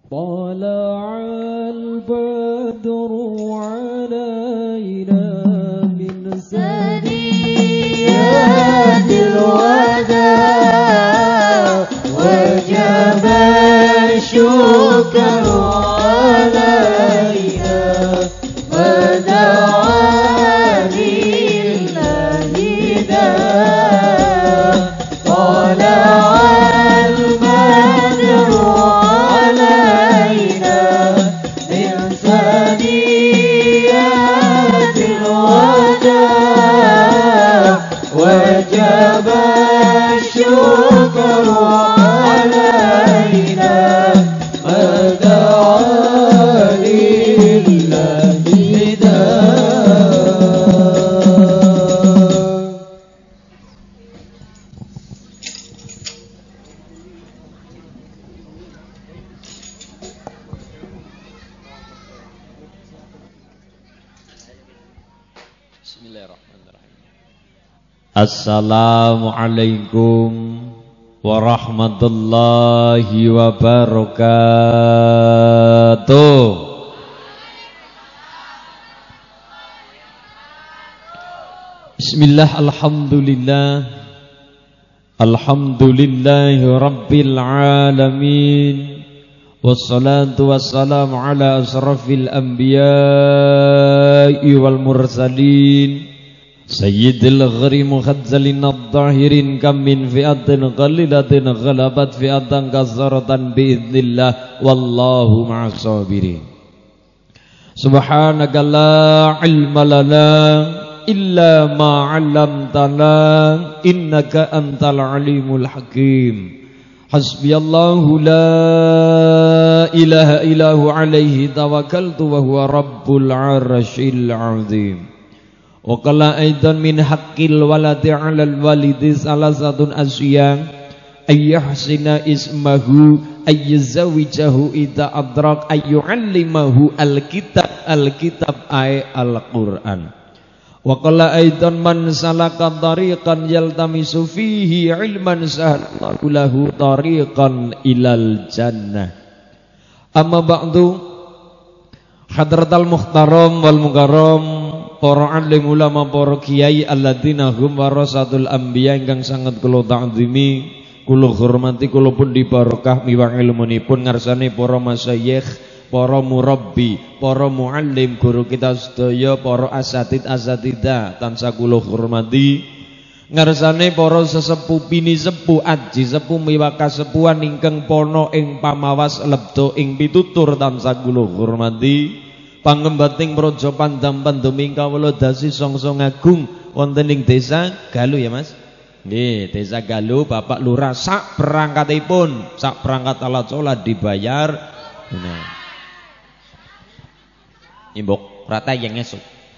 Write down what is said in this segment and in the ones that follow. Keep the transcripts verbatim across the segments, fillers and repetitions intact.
طلع البدر علينا من ثنيات الوداع وجب الشكر علينا ودعا لله داع طلع البدر علينا من ثنيات الوداع وجب الشكر علينا ودعا لله داع. Bismillahirrahmanirrahim. Assalamualaikum warahmatullahi wabarakatuh. Bismillah, alhamdulillah, alhamdulillahi rabbil alamin, wassalatu wassalamu ala asrafil anbiya'i wal mursalin, sayyidil ghari mukhadzalin ad-dahirin kam min fi'atin qalilatin ghalabat fi'atan kasaratan bi'idnillah wallahu ma'as sabirin. Subhanaka la ilma lana illa ma 'allamtana innaka antal alimul hakim. Hasbiyallahu la ilaha illahu alaihi tawakkaltu wa huwa rabbul arsyil azim. Wa qala aidan min haqqil waladi 'alal walidi salasatun asya ayyahsina ismahu ayyzawijahu idza adrak ayyu'allimahu alkitab alkitab ay alquran. Wa qala aidan man salaka tariqan yaltamisu fihi ilman sahalallahu lahu tariqan ilal jannah. Amma ba'du, hadratal muhtaram wal mukarram, para alim ulama, para kiai alladzina hum warasatul anbiya ingkang sangat kula ta'zimi, kula hormati, kula pun dibarokah miwah ilmunipun ngarsane para masyayikh, para murabbi, para muallim, guru kita sedaya, para asatid asatidah tansah kula hormati, ngarsane para sesepuh bini sepuh aji sepuh miwah kasepuhan ingkang pono ing pamawas lebda ing pitutur tansah kula hormati, pangembating praja pandam pandemi kawula dasi songsong agung wonten ing desa Galuh ya Mas. Nggih, desa Galuh, Bapak Lurah sak perangkatipun, sak perangkat alat sholat dibayar. Nah, imbok rata yang esuk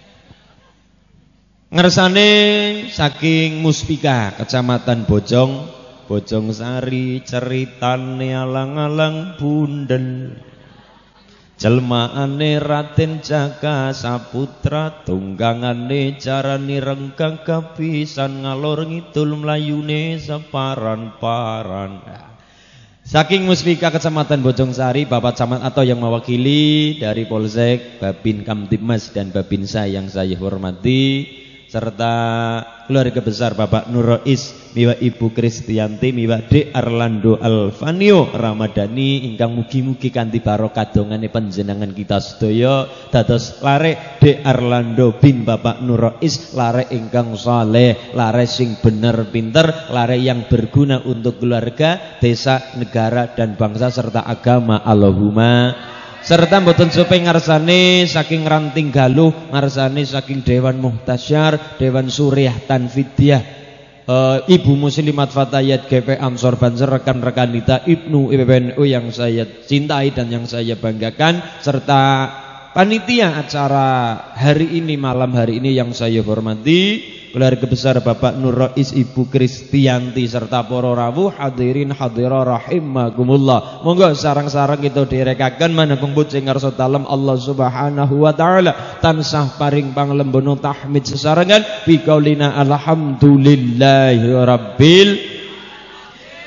ngersane saking Muspika Kecamatan Bojong Bojong Sari, ceritane alang-alang bundel, jelmaane Raden Jaka Saputra, tunggangane carane renggang kapisan, ngalor ngidul mlayune separan-paran. Saking Muspika Kecamatan Bojongsari, Bapak Camat atau yang mewakili dari Polsek, Babin Kamtibmas dan Babinsa yang saya hormati, serta keluarga besar Bapak Nurois, miwa Ibu Kristianti, miwa D Arlando Alvanio Ramadhani ingkang mugi-mugi kanthi barokah dongane panjenengan kita sedaya dados larek D Arlando bin Bapak Nurois, larek ingkang saleh, larek sing bener pinter, larek yang berguna untuk keluarga, desa, negara dan bangsa serta agama. Allahumma. Serta mboten supe ngarsane saking Ranting Galuh, ngarsane saking Dewan Muhtasyar, Dewan Suriah Tanfidyah, e, Ibu Muslimat Fatayat G P Ansor Banser, rekan-rekan kita Ibnu I P B N U yang saya cintai dan yang saya banggakan, serta panitia acara hari ini, malam hari ini yang saya hormati, keluarga besar Bapak Nurois, Ibu Kristianti serta para rawuh hadirin hadira rahimakumullah. Monggo sarang-sarang kita direkaken manekung puji ngarsa dalem Allah Subhanahu wa taala tansah paring panglembana tahmid sesarengan bi qaulina alhamdulillahi rabbil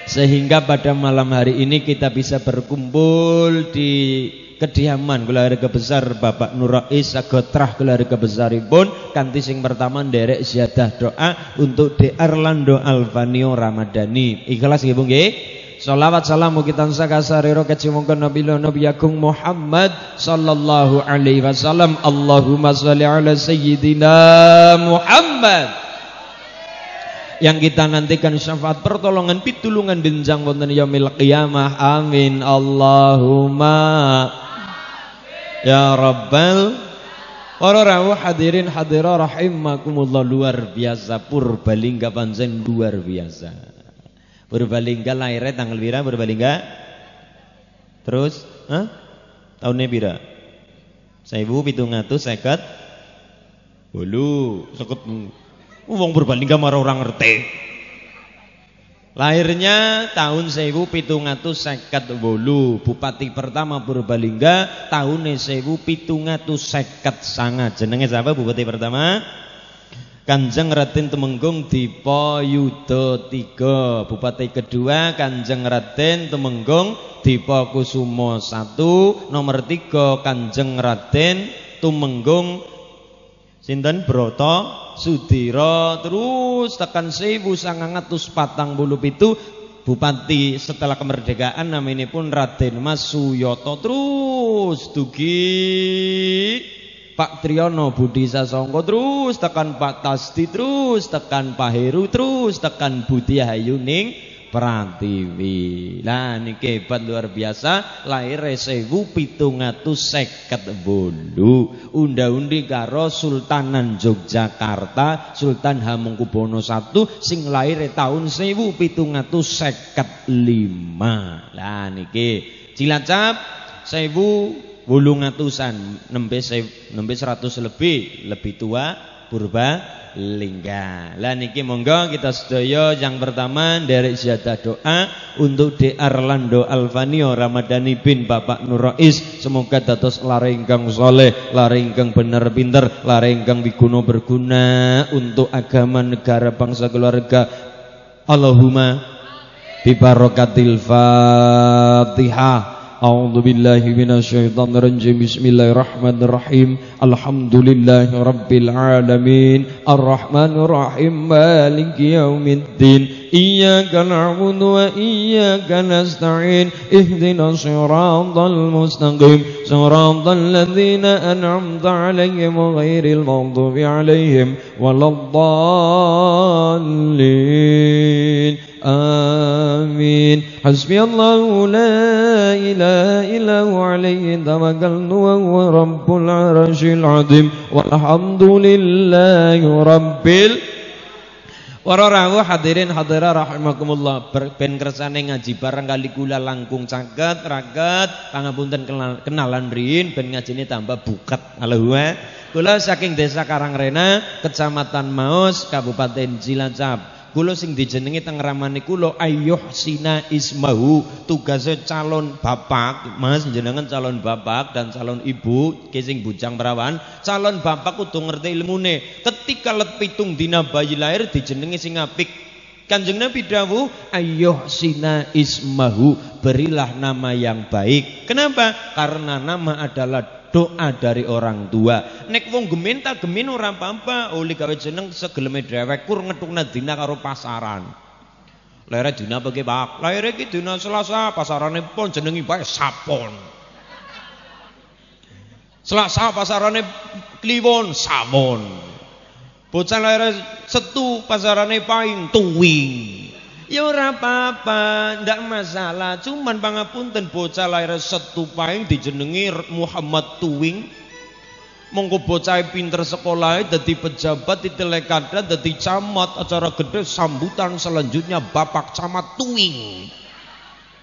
sehingga pada malam hari ini kita bisa berkumpul di kediaman keluarga besar Bapak Nur Rais sagotrah keluarga besaripun kanthi sing pertama nderek ziyadah doa untuk D. Arlando Alvanio Ramadhani. Ikhlas nggih Bu nggih? Sholawat salam mugi tansah kasariro kecimongkon Nabi Nabi Agung Muhammad sallallahu alaihi wasallam. Allahumma sholli ala sayyidina Muhammad. Yang kita nantikan syafaat pertolongan pitulungan benjang wonten yaumil qiyamah. Amin Allahumma ya rabbal para rawuh hadirin hadira rahimakumullah. Luar biasa Purbalingga pancen luar biasa. Purbalingga lahirnya tanggal pira Purbalingga? Terus, hah? Tahunnya pira? seribu tujuh ratus seket. Bolu, seket. Wong Purbalingga marah orang ngerti. Lahirnya tahun seribu tujuh ratus seket bolu. Bupati pertama Purbalingga tahun seribu tujuh ratus seket sangat. Jenenge siapa bupati pertama? Kanjeng Raden Temenggung Dipa Yuda tiga. Bupati kedua Kanjeng Raden Temenggung Dipa Kusumo satu. Nomor tiga Kanjeng Raden Tumenggung sinten Broto Sudiro. Terus tekan seribu sangang atus patang puluh pitu Bupati setelah kemerdekaan namanya pun Raden Mas Suyoto. Terus dugi Pak Triyono Budi Sasongko. Terus tekan Pak Tasdi. Terus tekan Pak Heru. Terus tekan Budi Hayuning Pratiwi. Lah niki hebat luar biasa. Lahir seribu pitung atus seket bolu. Unda-undi karo Sultanan Yogyakarta Sultan Hamengkubuwono satu sing lahir tahun seribu pitung atus seket lima. Lah niki Cilacap seribu wolung atusan nembe nembe seratus lebih lebih tua Purbalingga. Lah niki monggo kita sedaya yang pertama dari ziyadah doa untuk D. Arlando Alvanio Ramadhani bin Bapak Nur Rais. Semoga dados lare ingkang saleh, lare ingkang bener pinter, lare ingkang wiguna berguna untuk agama, negara, bangsa, keluarga. Allahumma bi barakatil Fatihah. A'udzu billahi minasyaitonir rajim. Bismillahirrahmanirrahim. Alhamdulillahi rabbil alamin. Arrahmanir rahim. Maliki yaumiddin. Iyyaka na'budu wa iyyaka nasta'in. Ihdinas siratal mustaqim. Siratal ladzina an'amta 'alaihim ghairil maghdubi 'alaihim waladdallin. Amin. Hasbiyallahu la ilaha illa huwa alayhi tawakkaltu wa huwa rabbul arsyil azim. Walhamdulillahi rabbil. Para rawuh hadirin hadirat rahimakumullah. Ben kersane ngaji bareng kali kula langkung caket raket pangapunten kenalan riyin ben ngajine tambah buket. Allahumma. Kula saking Desa Karangrena, Kecamatan Maus, Kabupaten Cilacap. Kula sing dijenengi teng ramane kula Ayyuh Sina Ismahu. Tugasnya calon bapak, Mas jenengan calon bapak dan calon ibu sing bujang perawan. Calon bapak kudu ngerti ilmune. Ketika let pitung dina bayi lahir dijenengi sing apik. Kanjeng Nabi dawuh Ayyuh Sina Ismahu, berilah nama yang baik. Kenapa? Karena nama adalah doa dari orang tua. Nek wong gemin tak gemin ora apa-apa, oleh gawe jeneng segeleme dhewek kur ngetukna dina karo pasaran. Laire dina bagi Pak. Laire iki dina Selasa, pasarane pon jenengi bae Sapon. Selasa pasarane Kliwon, Samon. Bocah laire Setu pasarane Paing, Tuwing. Ya ora apa-apa, ndak masalah. Cuman pangapunten bocah lahir Setu Paing dijenengi Muhammad Tuwing. Monggo bocah pinter sekolah dadi pejabat di Telekada, dadi camat, acara gede sambutan selanjutnya Bapak Camat Tuwing.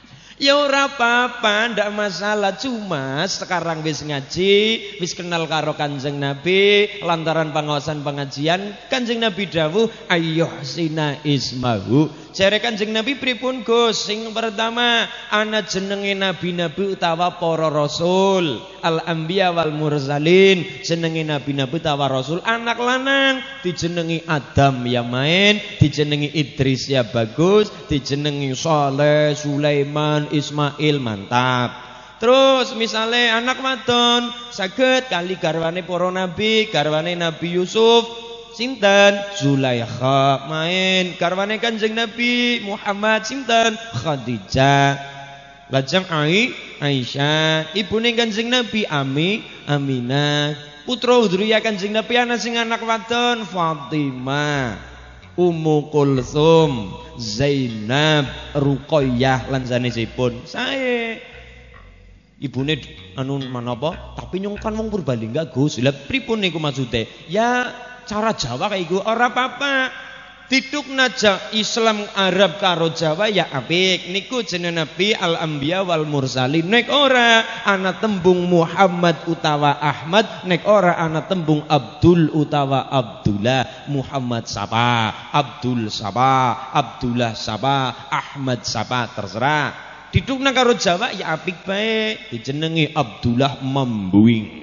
Ya ora apa-apa, ndak masalah. Cuma sekarang wis ngaji, wis kenal karo Kanjeng Nabi, lantaran pengawasan pengajian, Kanjeng Nabi dawuh ayyuh sina ismahu. Jare Kanjeng Nabi pripun Gus? Sing pertama, ana jenenge nabi-nabi utawa para rasul, al-anbiya wal mursalin. Jenenge nabi-nabi utawa rasul anak lanang dijenengi Adam ya main, dijenengi Idris ya bagus, dijenengi Saleh, Sulaiman, Ismail mantap. Terus misalnya anak wadon saged kali garwane para nabi, garwane Nabi Yusuf sinten Zulaikha main, garwane Kanjeng Nabi Muhammad sinten Khadijah. Lajeng Ai Aisyah, ibune Kanjeng Nabi Ami Aminah. Putra Udriyah Kanjeng Nabi ana sing anak wadon Fatimah, Ummu Kulsum, Zainab, Ruqayyah lan sanesipun. Sae ibune anu manapa? Tapi nyong kan wong Purbalingga Gus. Lah pripun niku maksude? Ya cara Jawa kayak iku ora apa-apa. Didukna Islam Arab karo Jawa ya apik. Niku jenenge Nabi al-anbiya wal mursalin. Nek ora ana tembung Muhammad utawa Ahmad, nek ora ana tembung Abdul utawa Abdullah. Muhammad sapa, Abdul sapa, Abdullah sapa, Ahmad sapa, terserah. Didukna karo Jawa ya apik bae, dijenengi Abdullah Mambuing.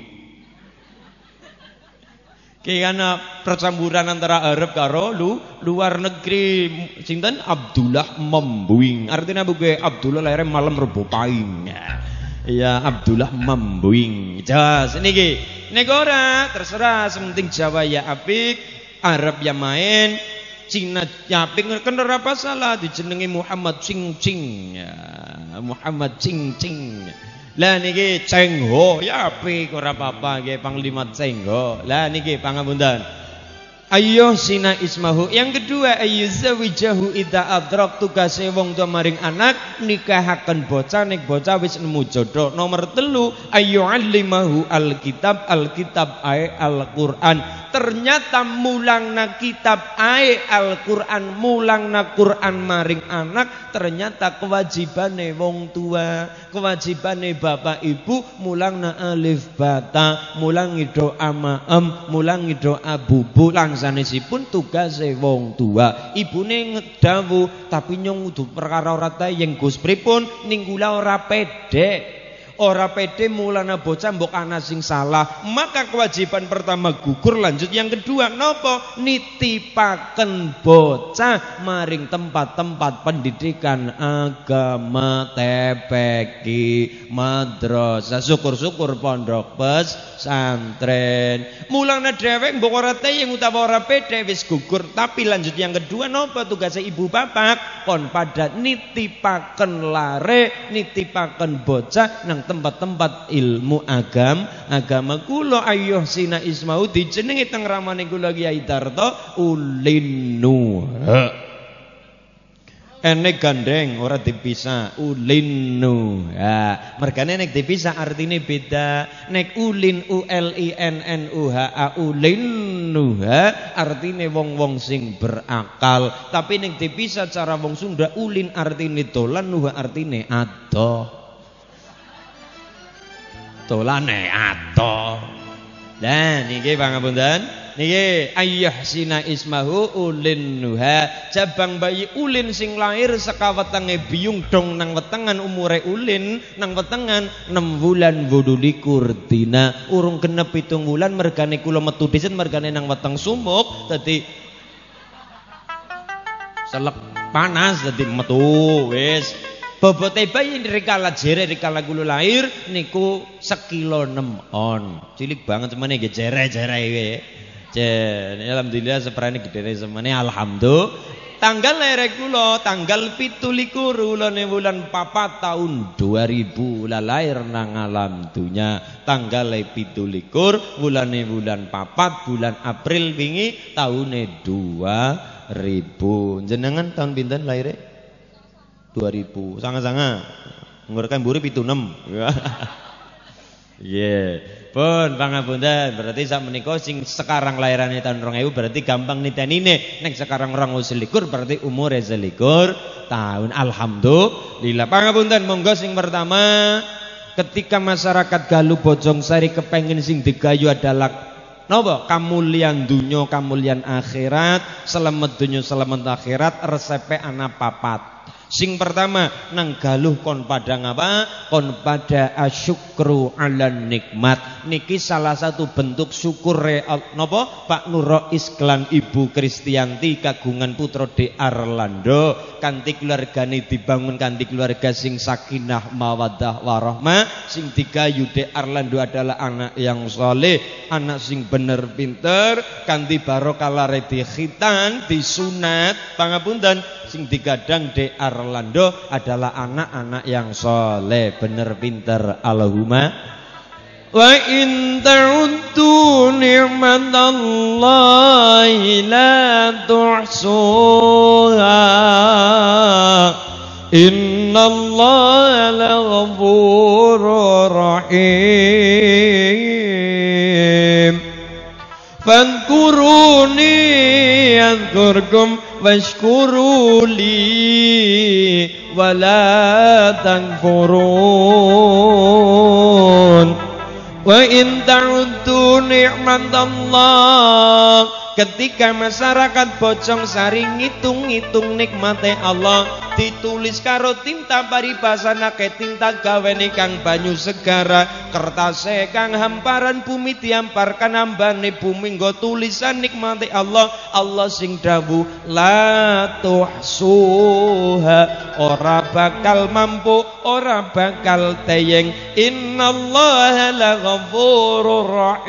Kayaknya percampuran antara Arab karo lu luar negeri. Sinten Abdullah Mambuing. Artinya bukan Abdullah lahir malam Rebo Paing. Ya Abdullah Mambuing. Jas niki negara terserah, sementing Jawa ya apik, Arab ya main, Cina ya apik, kan ora apa salah dijenengi Muhammad Cing Cing. Ya, Muhammad Cing Cing. Lah niki Cengho ya apik ora apa-apa nggih Panglima Cengho. Lah niki pangapunten. Ayyuh sina ismahu. Yang kedua ayyuzawijahu idza adrak, tugase wong tuwa maring anak nikahaken bocah nek bocah wis nemu jodoh. Nomor telu ayyuallimahu alkitab, alkitab ae Al-Qur'an. Ternyata mulangna kitab ae Al-Qur'an, mulangna Qur'an maring anak ternyata kewajibane wong tua, kewajibane bapak ibu mulangna alif bata, mulangi doa ma'am, mulangi doa bubu. Langsanesipun tugase wong tua. Ibune ngedawuh tapi nyong kudu perkara ora tayeng Gus pripun ning kula ora pede. Ora pede mulana bocah mbok ana sing salah, maka kewajiban pertama gugur. Lanjut yang kedua nopo? Nitipaken bocah maring tempat-tempat pendidikan agama, T P Q, madrasah, syukur-syukur pondok pesantren. Mulana dhewek mbok ora tayeng utawa ora pede wis gugur. Tapi lanjut yang kedua nopo? Tugasnya ibu bapak kon pada nitipaken lare, nitipaken bocah nang tempat-tempat ilmu agam agama kula. Ayyuh sina ismau dijenengi teng ramane kula Kyai Darto ulin nuha. Enek gandeng ora dipisah ulin nuha. Mergane nek dipisah artine beda. Nek ulin u l i n n u h a ulin nuha artine wong-wong sing berakal. Tapi nek dipisah cara wong Sunda ulin artine dolan, nuha artine adoh. Tolane ato. Lah niki pangapunten. Niki ayyuh sina ismahu ulin nuha. Jabang bayi ulin sing lahir saka wetenge biyung dong nang wetengan umure ulin nang wetengan enam wulan wudulikur dina. Urung genep pitung wulan mergane kula metu disen mergane nang weteng sumuk dadi selek panas dadi metu wis. Bobote bayi rikala jere rikala kula lahir niku sekilo enam on. Cilik banget semene nggih jere-jere iki. Jen, alhamdulillah seprane gedene semene alhamdulillah. Tanggal lahir kula tanggal pitu likur wulane wulan papat tahun dua ribu lah lahir nang alam dunya. Tanggal pitu likur wulane wulan papat bulan April wingi taune dua ribu. Jenengan tahun pinten lahire? dua ribu. Sanga-sanga ngurkan buri pitu enam. Yeah. Pun pangapunten, berarti sak menika sing sekarang lahirannya tahun dua ribu berarti gampang nitenine. Nek sekarang orang selikur berarti umur selikur tahun. Alhamdulillah. Pangapunten, monggo sing pertama, ketika masyarakat Galuh Bojongsari kepengin sing digayu adalah napa? Kamulian dunya, kamulian akhirat, selamat dunya, selamat akhirat, resepe ana papat. Sing pertama nang Galuh kon padang apa? Kon pada asyukru ala nikmat. Niki salah satu bentuk syukur napa? Pak Nurois klan Ibu Kristianti kagungan putra De Arlando, kanthi keluargane dibangun kanthi keluarga sing sakinah mawaddah warahmah. Sing digayu De Arlando adalah anak yang soleh, anak sing bener pinter, kanthi barokah lare dikhitan, disunat. Pangapunten, sing digadang De Arlando adalah anak-anak yang soleh, bener pinter. Allahumma wa in ta'uddu ni'matallahi la tuhsuha innallaha laghafurur rahim. Fadhkuruni yadhkurkum washkuruli wala takfurun. Wa in ta'uddu ni'matallah, ketika masyarakat Bojongsari ngitung-ngitung nikmate Allah, ditulis karo tinta paribasana ke tinta gawene kang banyu segara, kertase kang hamparan bumi diamparkan ambane bumi nggo tulisan nikmate Allah. Allah sing dawuh la tuhsuha, ora bakal mampu, ora bakal teyeng. Innallaha laghafurur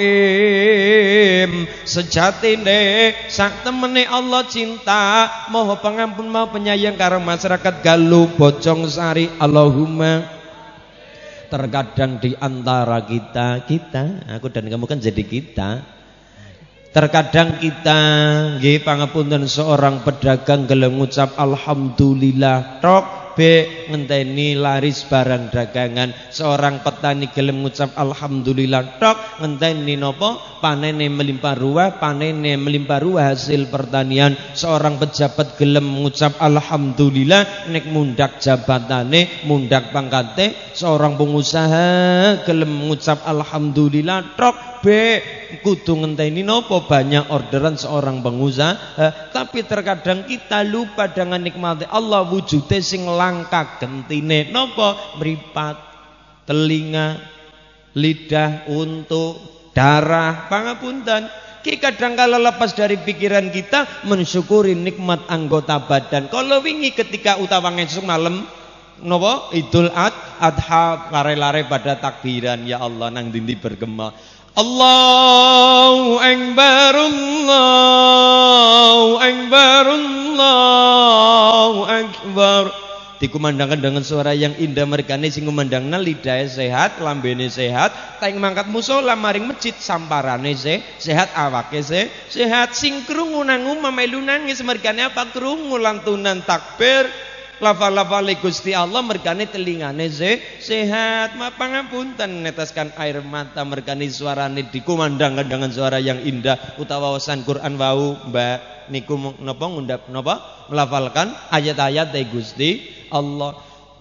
rahim. Sejatine sak temene Allah cinta, Maha pengampun, Maha penyayang karo masyarakat Galuh Bojongsari. Allahumma. Terkadang di antara kita, kita, aku dan kamu kan jadi kita. Terkadang kita nggih pangapunten seorang pedagang gelem ngucap alhamdulillah tok be ngenteni laris barang dagangan. Seorang petani gelem ngucap alhamdulillah tok ngenteni napa? Panene melimpah ruah, panene melimpah ruah hasil pertanian. Seorang pejabat gelem ngucap alhamdulillah nek mundak jabatane, mundak pangkate. Seorang pengusaha gelem ngucap alhamdulillah tok be kudu ngenteni napa? Banyak orderan seorang pengusaha. Tapi terkadang kita lupa dengan nikmati Allah, wujude sing langka gentine napa? Mripat, telinga, lidah, untu, darah. Pangapunten, ki kadang kala lepas dari pikiran kita mensyukuri nikmat anggota badan. Kalau wingi ketika utawa ngesuk malam napa? Idul Adha, lare-lare pada takbiran, ya Allah nang dindi bergema Allahu Akbar, Allahu Akbar, Allahu Akbar. Dikumandangkan dengan suara yang indah, mergane sing ngumandangna lidahnya sehat, lambene sehat, taing mangkat musola maring masjid samparane se, sehat, awake se, sehat. Sing krungu nang umah melu nangis, mergane apa? Krungu lantunan takbir, lafal-lafal Gusti Allah, mergane telingane se, sehat. Pangapunten neteskan air mata, mergane suarane dikumandangkan dengan suara yang indah utawa wawasan Quran wau Mbak niku napa ngundap napa melafalkan ayat-ayat dari Gusti Allah.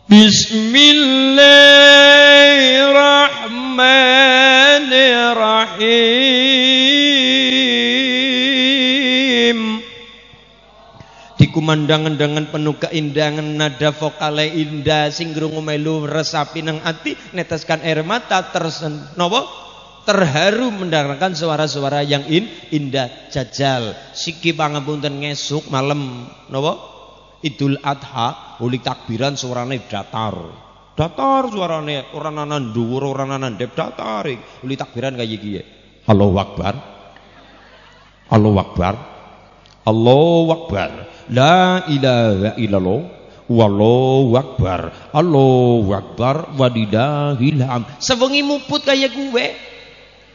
Bismillahirrahmanirrahim. Dikumandangan dengan penuh keindahan, nada vokale indah, sing krungu melu resapi nang ati, neteskan air mata tersen napa? Terharu mendengarkan suara-suara yang in, indah. Jajal siki pangapunten ngesuk malam napa? Idul Adha, uli takbiran suarane datar. Datar suarane, ora ana dhuwur, ora ana ndep, datar. Uli takbiran kaya iki. Allahu Akbar. Allahu Akbar. Allahu Akbar. La ilaha illallah. Wallahu Akbar. Allahu Akbar walillahil hamd. Sewengi muput kaya gue.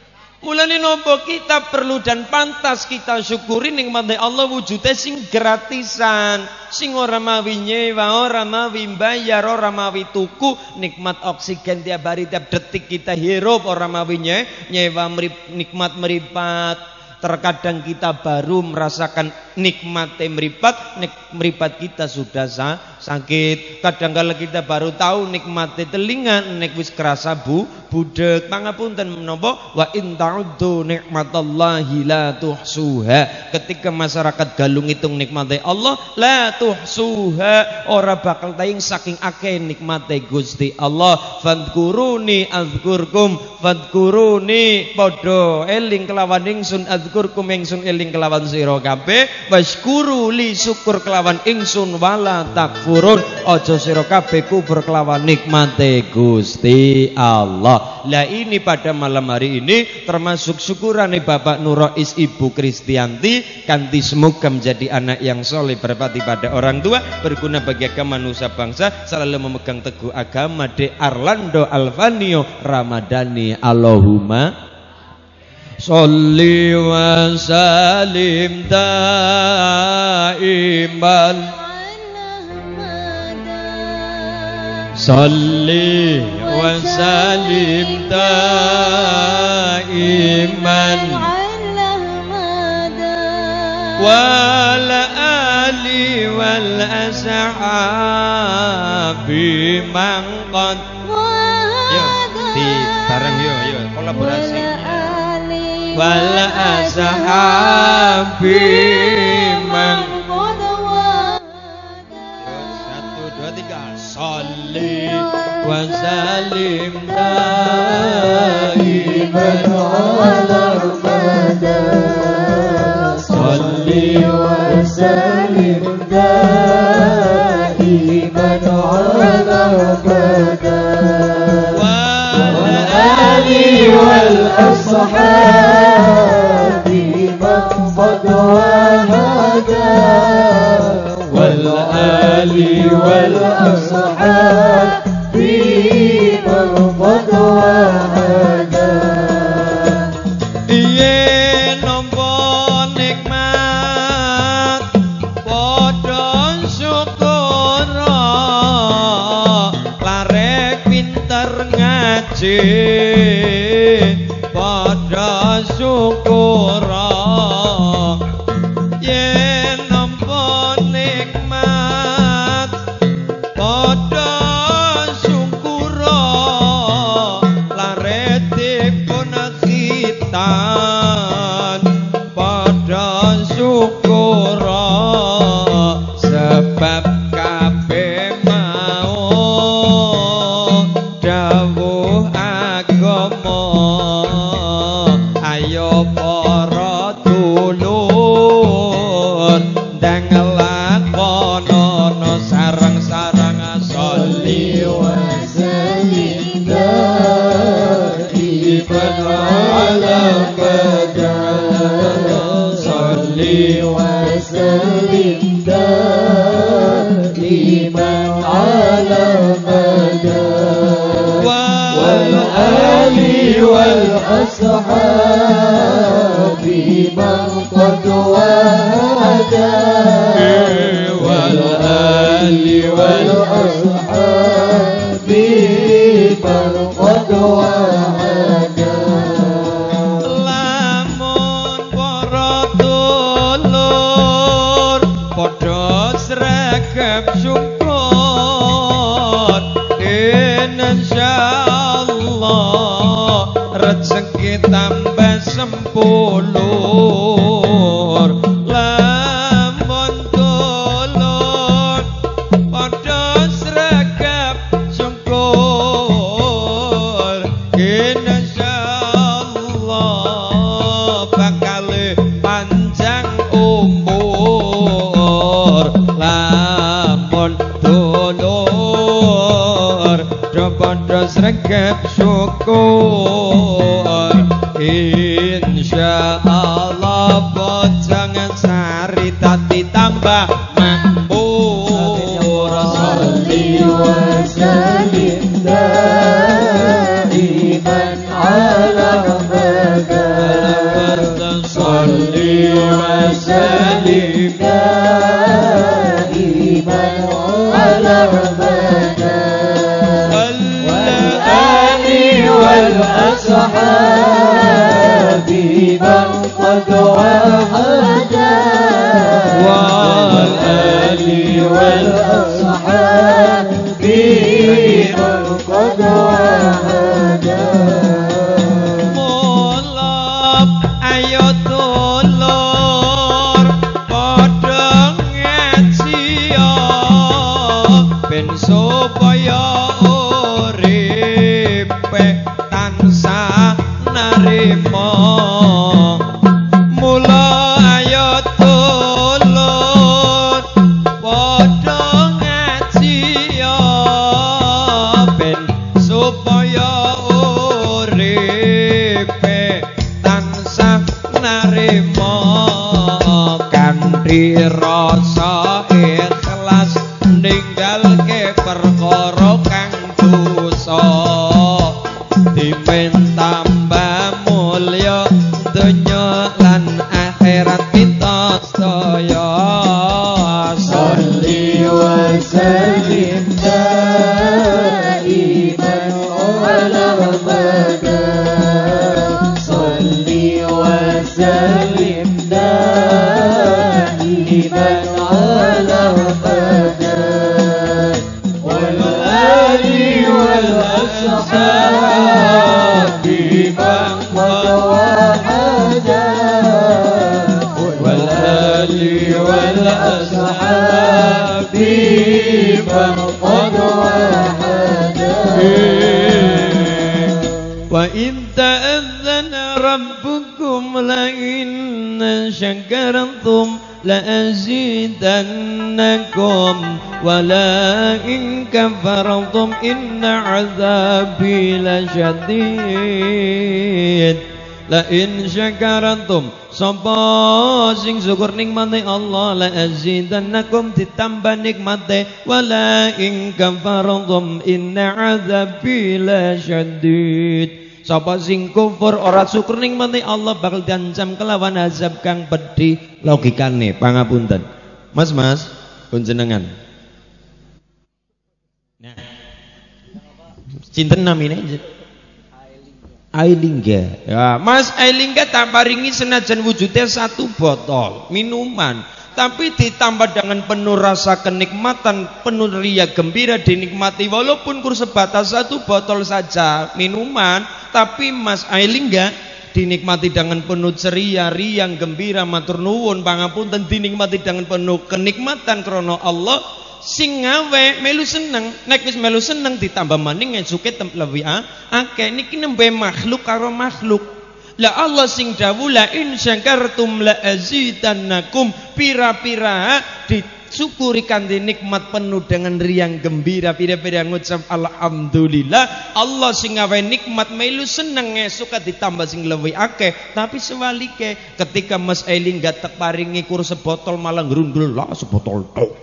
Mulane nopo kita perlu dan pantas kita syukuri nikmate Allah wujude sing gratisan, sing ora mawi nyewa, ora mawi bayar, ora mawi tuku, nikmat oksigen tiap hari tiap detik kita hirup, ora mawi nyewa, nikmat meripat. Terkadang kita baru merasakan nikmatnya meripat, nik, meripat kita sudah sa, sakit. Kadang-kala kita baru tahu nikmatnya telinga, nek wis kerasa bu, budek. Pangapunten menapa wa in ta'uddu nikmatallahi la tuhsuha. Ketika masyarakat galung hitung nikmatnya Allah, la tuhsuha, ora bakal tayang saking akeh nikmatnya Gusti Allah. Fadkuruni azkurkum, fadkuruni padha eling kelawan ingsun azkurkum ingsun eling kelawan sira kabeh, waskuru li syukur kelawan ingsun wala takfurun, aja sira kabeh kufur kelawan nikmate Gusti Allah. Lah ini pada malam hari ini termasuk syukurane Bapak Nurois Ibu Kristianti kanthi semoga menjadi anak yang soleh, berbakti pada orang tua, berguna bagi agama nusa bangsa, selalu memegang teguh agama. De Arlando Alvanio Ramadhani. Allahumma sholli wa salim daiman, sholli wa salim daiman wal ali wal ashabi mangqad. Yuk di bareng yuk yuk kolaborasi. Wal ashabi mangqad. Satu dua tiga. Sholli wa salim daiman ala abada. Sholli wa salim daiman ala abada. Wal ali wal ashabi man qad wahada. Wal ali wal ashabi man qad wahada. Iye nampa nikmat padha syukur, lare pinter ngaji padha syukur. Yen nampa nikmat padha syukur, lare dipun khitan padha syukur. Sebab kabeh mau dawuh agama, ayo para dulur ndang lakonono sareng-sareng. Sholli wa salim daiman ala abada. Sholli wa salim daiman ala abada. Wal ali wal ashabi man qad wahada. Wal ali wal ashabi man qad wahada. Lamun para dulur padha sregep syukur, insyaallah rezeki tambah sempulur. Lamun dulur padha sregep syukur, insyaallah bakal panjang umur. Lamun dulur padha sregep syukur, insyaallah bojangan sari tadi tambah makmur. Sholli wa salim daiman ala abada. والأصحاب من قد وحدا والآل والأصحاب من قد وحدا mulap ayo dulur padha ngajiya ben supaya uripe tansah narima mula ayo dulur padha ngajiya ben supaya uripe tansah narima kanthi rasa ikhlas ninggalke perkara kang dosa dimen tambah mulya donya lan akhirat kita sedaya صلي وسلم دائما على مدى صلي وسلم دائما على مدى والآل والأصحاب من قد وحدا والآل والأصحاب من قد وحدا وإن تأذن ربكم لئن شكرتم لأزيدنكم ولئن كفرتم إن عذابي لشديد لئن شكرتم sapa sing syukur nikmate Allah la azidannakum ditambah nikmate wala in kafartum inna azabi la syadid sapa sing kufur ora syukur nikmate Allah bakal diancam kelawan azab kang pedih logikane pangapunten Mas Mas panjenengan nah cinten namine Ailingga ya Mas Ailingga tak paringi senajan wujudnya satu botol minuman tapi ditambah dengan penuh rasa kenikmatan penuh ria gembira dinikmati walaupun kur sebatas satu botol saja minuman tapi Mas Ailingga dinikmati dengan penuh ceria riang gembira matur nuwun pangapunten dinikmati dengan penuh kenikmatan krana Allah sing ngawe melu seneng nek wis melu seneng ditambah maning ngesuke lebih akeh niki nembe makhluk karo makhluk la Allah sing dawuh la in syakartum la azidannakum pira-pira disyukuri kanthi nikmat penuh dengan riang gembira pira-pira ngucap alhamdulillah Allah sing ngawe nikmat melu seneng ngesuke ditambah sing lebih akeh tapi sewalike ketika Mas Ailing gak tak paringi kur sebotol malah ngrundul lah sebotol tok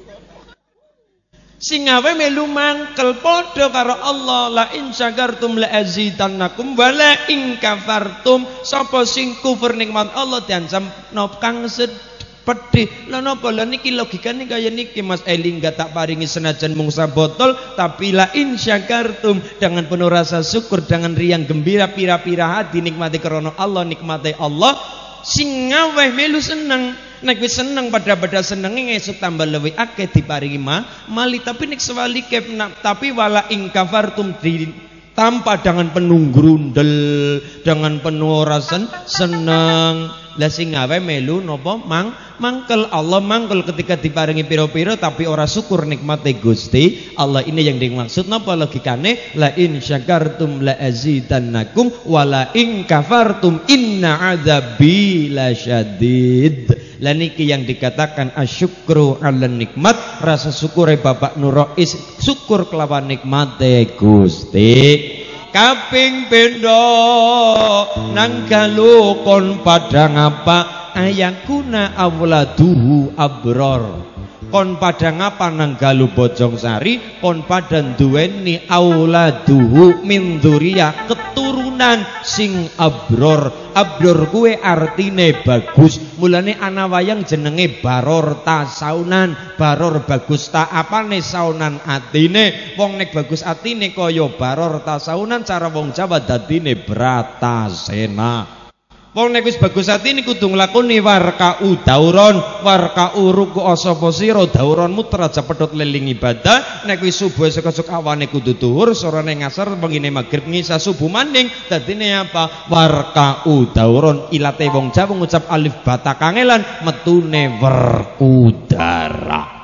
sing awe melu mangkel padha karo Allah la in syakartum la azidannakum wa la in kafartum sapa sing kufur nikmat Allah diancam nop kang pedih lha napa lha niki logikane kaya niki Mas Eli enggak tak paringi senajan mung botol tapi la in syakartum dengan penuh rasa syukur dengan riang gembira pira-pira hati nikmati krana Allah nikmati Allah sing ngaweh melu seneng nek wis seneng pada-pada senenge ngesuk tambah luwih akeh diparingi mah mali tapi nek sewalike tapi wala ing kafartum di tanpa dengan penuh grundel dengan penuh rasa seneng lah sing ngawe melu napa mang mangkel Allah mangkel ketika diparingi piro-piro tapi ora syukur nikmate Gusti Allah ini yang dimaksud napa logikane la in syakartum la azidannakum wala in kafartum inna adzabi lasyadid. Lah niki yang dikatakan asyukru ala nikmat rasa syukure Bapak Nurois syukur kelawan nikmate Gusti. Kaping pendo nang galu kon padang apa ayakuna awladuhu abror kon padang apa nang galu Bojongsari kon padang duweni awladuhu min dzuriyah keturunan saunan sing abror. Abror kuwe artine bagus. Mulane ana wayang jenenge Baror Tasaunan. Baror bagus ta apane saunan atine. Wong nek bagus atine kaya Baror Tasaunan, cara wong Jawa dadine Bratasena. Wong nek wis bagus atine kudu nglakoni warka'u dauron, warka'u ruku sapa sira dauronmu teraja pedhot leling ibadah. Nek wis subuh sekojok awane kudu dhuwur, sorane ngasar pengine magrib ngisa subuh maning. Dadine apa? Warka'u dauron. Ilate wong Jawa ngucap alif bata kangelan metune Werkudara.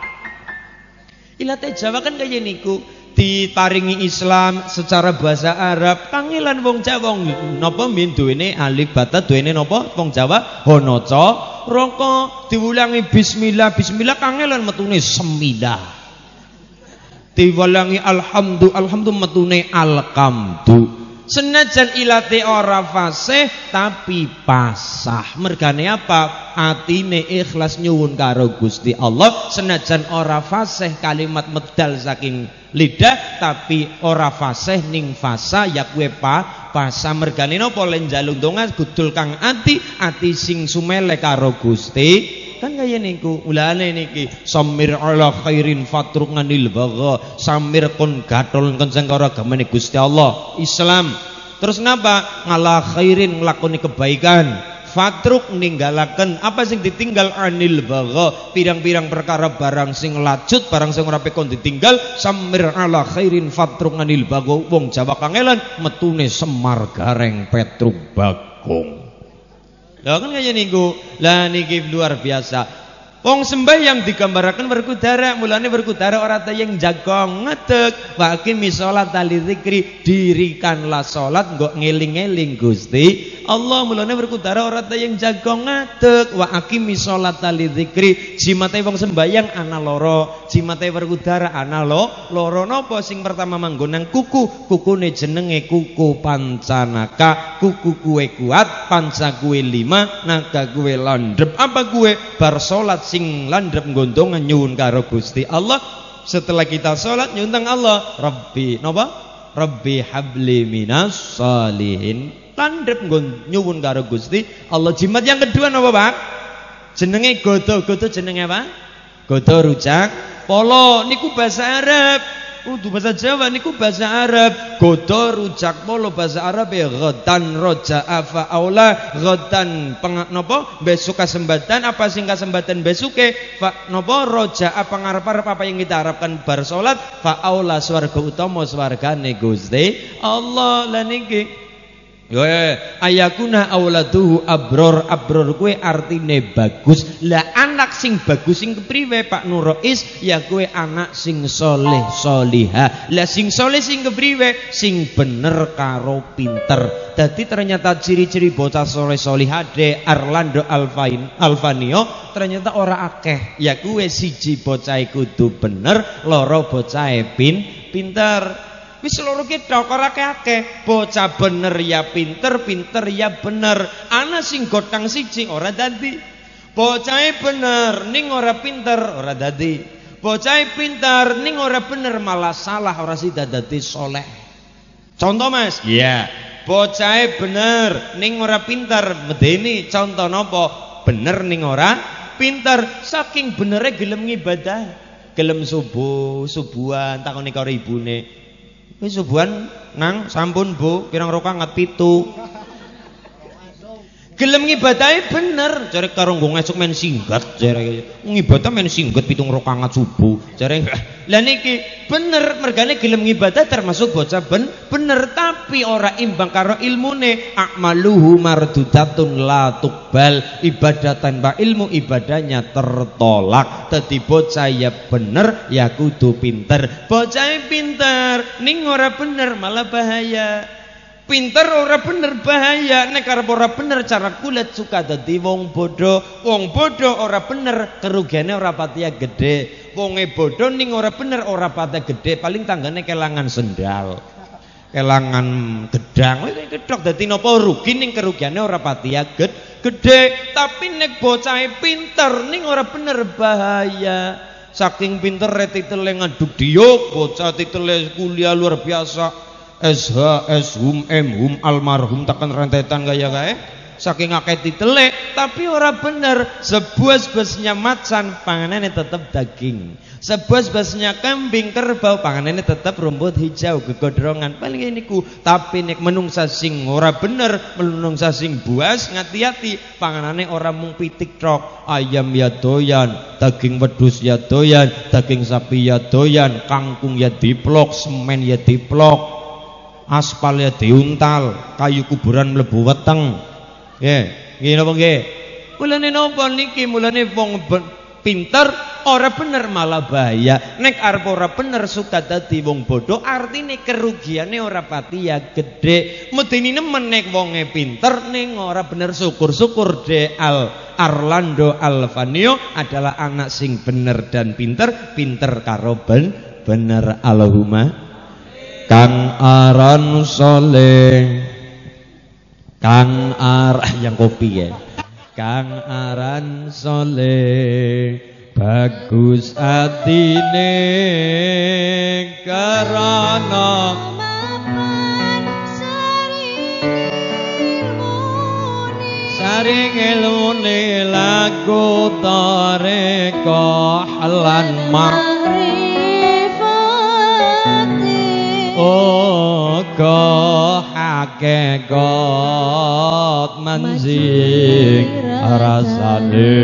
Ilate Jawa kan kaya niku. Diparingi Islam secara bahasa Arab kangelan wong Jawa napa min duwene alif bata duwene napa wong Jawa honoco roko diulangi bismillah bismillah kangelan metune semidah diulangi alhamdu alhamdu metune alkamdu. Senajan ilate ora fasih tapi pasah. Mergane apa? Atine ikhlas nyuwun karo Gusti Allah. Senajan ora fasih kalimat medal saking lidah tapi ora fasih ning fasa ya kuwe pa pasah. Mergane napa len njaluk donga gudul kang ati ati sing sumele karo Gusti. Kan kaya niku ulane niki samir ala khairin fatruk nganil bagha samir kon gatol kenceng karo agamane Gusti Allah Islam. Terus napa ngala khairin nglakoni kebaikan fatruk ninggalaken apa sing ditinggal anil bagha pirang-pirang perkara barang sing lacut barang sing ora pekon ditinggal samir ala khairin fatruk nganil bagha. Wong Jawa kangelan metune Semar Gareng Petruk Bagong. Lah kan kaya niku. Lah niki luar biasa. Wong sembahyang digambaraken Werkudara, mulane Werkudara ora tayang jagong ngedeg. Wa aqimi sholata lidzikri, dirikanlah salat nggo ngeling-eling Gusti Allah. Mulane Werkudara ora tayang jagong ngedeg. Wa aqimi sholata lidzikri, jimate wong sembahyang ana loro, jimate Werkudara ana lo loro. Napa sing pertama manggonang kuku, kukune jenenge kuku pancanaka. Kuku kuwe kuat, panca kuwe lima, naga kuwe landhep. Apa kuwe bar salat sing landhep gondongan nyuwun karo Gusti Allah. Setelah kita sholat nyuntang Allah Rabbi napa? Rabbi habli minas sholihin. Landhep nyuwun karo Gusti Allah. Jimat yang kedua napa Pak? Jenenge godo. Godo jenenge apa? Godo rujak polo niku bahasa Arab. Udah bahasa Jawa niku bahasa Arab. Godo rujak polo bahasa Arab ya ghadan roja'a fa'aula. Ghadan napa besok kasembatan apa sing kasembatan besuke fa napa roja'a pangarep-arep apa yang kita harapkan bar salat fa'aula swarga utama swargane Gusti Allah. Lah niki yo ayakuna auladuhu abror. Abror kuwe artine bagus. Lah anak sing bagus sing kepriwe Pak Nurois? Ya kuwe anak sing soleh soliha. Lah sing soleh sing kepriwe? Sing bener karo pinter. Dadi ternyata ciri-ciri bocah soleh soliha de Arlando Alfain Alvanio ternyata ora akeh. Ya kuwe siji bocah kudu bener, loro bocah pin pinter. Wis loro ki tok ora akeh. Bocah bener ya pinter, pinter ya bener. Ana sing gotang siji ora dadi. Bocahe bener ning ora pinter ora dadi. Bocahe pinter ning ora bener malah salah ora sida dadi soleh. Contoh Mas? Iya. Bocahe bener ning ora pinter medeni. Contoh napa? Bener ning ora pinter. Saking benere gelem ngibadah. Gelem subuh, subuhan takoni karo ibune. Wis subuhan nang sampun Bu, pirang rakaat pitu. Gelem ngibadahe bener, jare karo nggo esuk men singgat jare. Ngibadah men singgat pitung rakaat subuh. Jare lah niki bener mergane gelem ngibadah termasuk bocah ben bener tapi ora imbang karo ilmune. A'maluhu mardudatun la tuqbal. Ibadah tanpa ilmu ibadahnya tertolak. Dadi bocah ya bener ya kudu pinter. Bocah pinter ning ora bener malah bahaya. Pinter ora bener bahaya. Nek arep ora bener cara kulit suka dadi wong bodoh. Wong bodoh ora bener kerugiannya ora patia gede. Wonge bodoh ning ora bener ora patia gede. Paling tanggane kelangan sendal, kelangan gedang. Wis ketok dadi napa rugi ning kerugiannya ora patia gede. Tapi nek bocahe pinter ning ora bener bahaya. Saking pinter titele ngaduk diuk, bocah titele kuliah luar biasa. S H S hum M hum almarhum tekan rentetan kaya kae saking akeh titelek tapi ora bener. Sebuas-buasnya macan panganannya tetap daging, sebuas-buasnya kambing kerbau panganannya tetap rumput hijau gegodrongan paling ini ku. Tapi nek menungsa sing ora bener, menungsa sing buas ngati-hati panganannya ora mung pitik trok. Ayam ya doyan, daging wedhus ya doyan, daging sapi ya doyan, kangkung ya diplok, semen ya diplok, aspal ya diuntal, kayu kuburan mlebu weteng. Ya, nggih napa nggih? Mulane napa niki mulane wong pinter ora bener malah bahaya. Nek arep ora bener suka dadi wong bodoh, artine kerugiane ora pati ya gedhe. Medeni nemen nek wonge pinter ning ora bener syukur-syukur de Al Arlando Alvanio adalah anak sing bener dan pinter, pinter karo ben bener. Allahumma Kang aran soleh, Kang arah yang kopi ya, Kang aran soleh, bagus atine karana saring ilmune laku tareka lan makrifati uga hakikat manjing rasane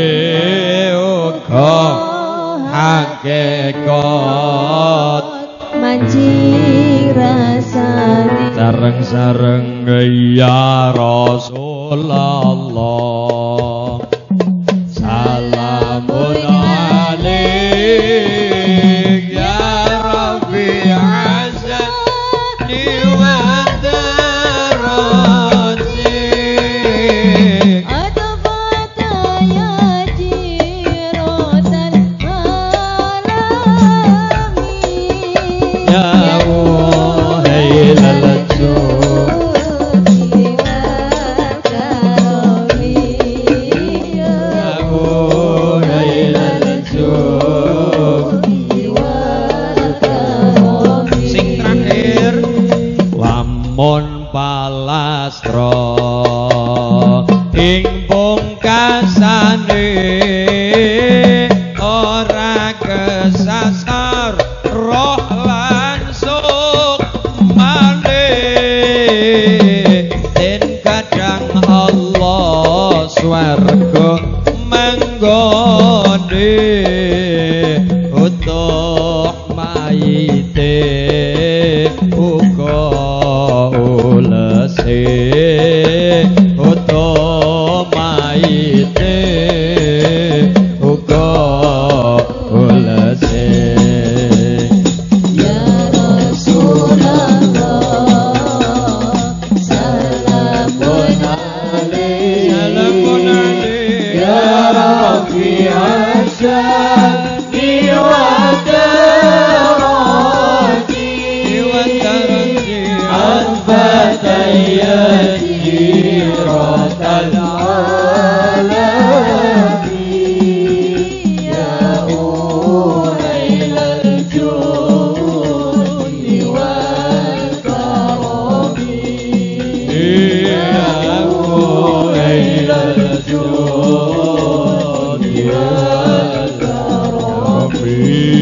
uga hakikat manjing rasane sareng-sareng ya Rasulullah salamun alaik ya Rabbi azani wa darati adfata ya jirotan alamin ya muhailal mon palastra ing pungkasane ora kesasar roh langsung malih den kadang Allah swarga manggone utuh mayite uga ulese utuh mayite uga ulese ya Rasulullah salamun alaik salamun alaik ya Rabbi asyani wa darati wa darati adfata ya jirotan alamin ya muhailal judi wal karami ya muhailal judi wal karami.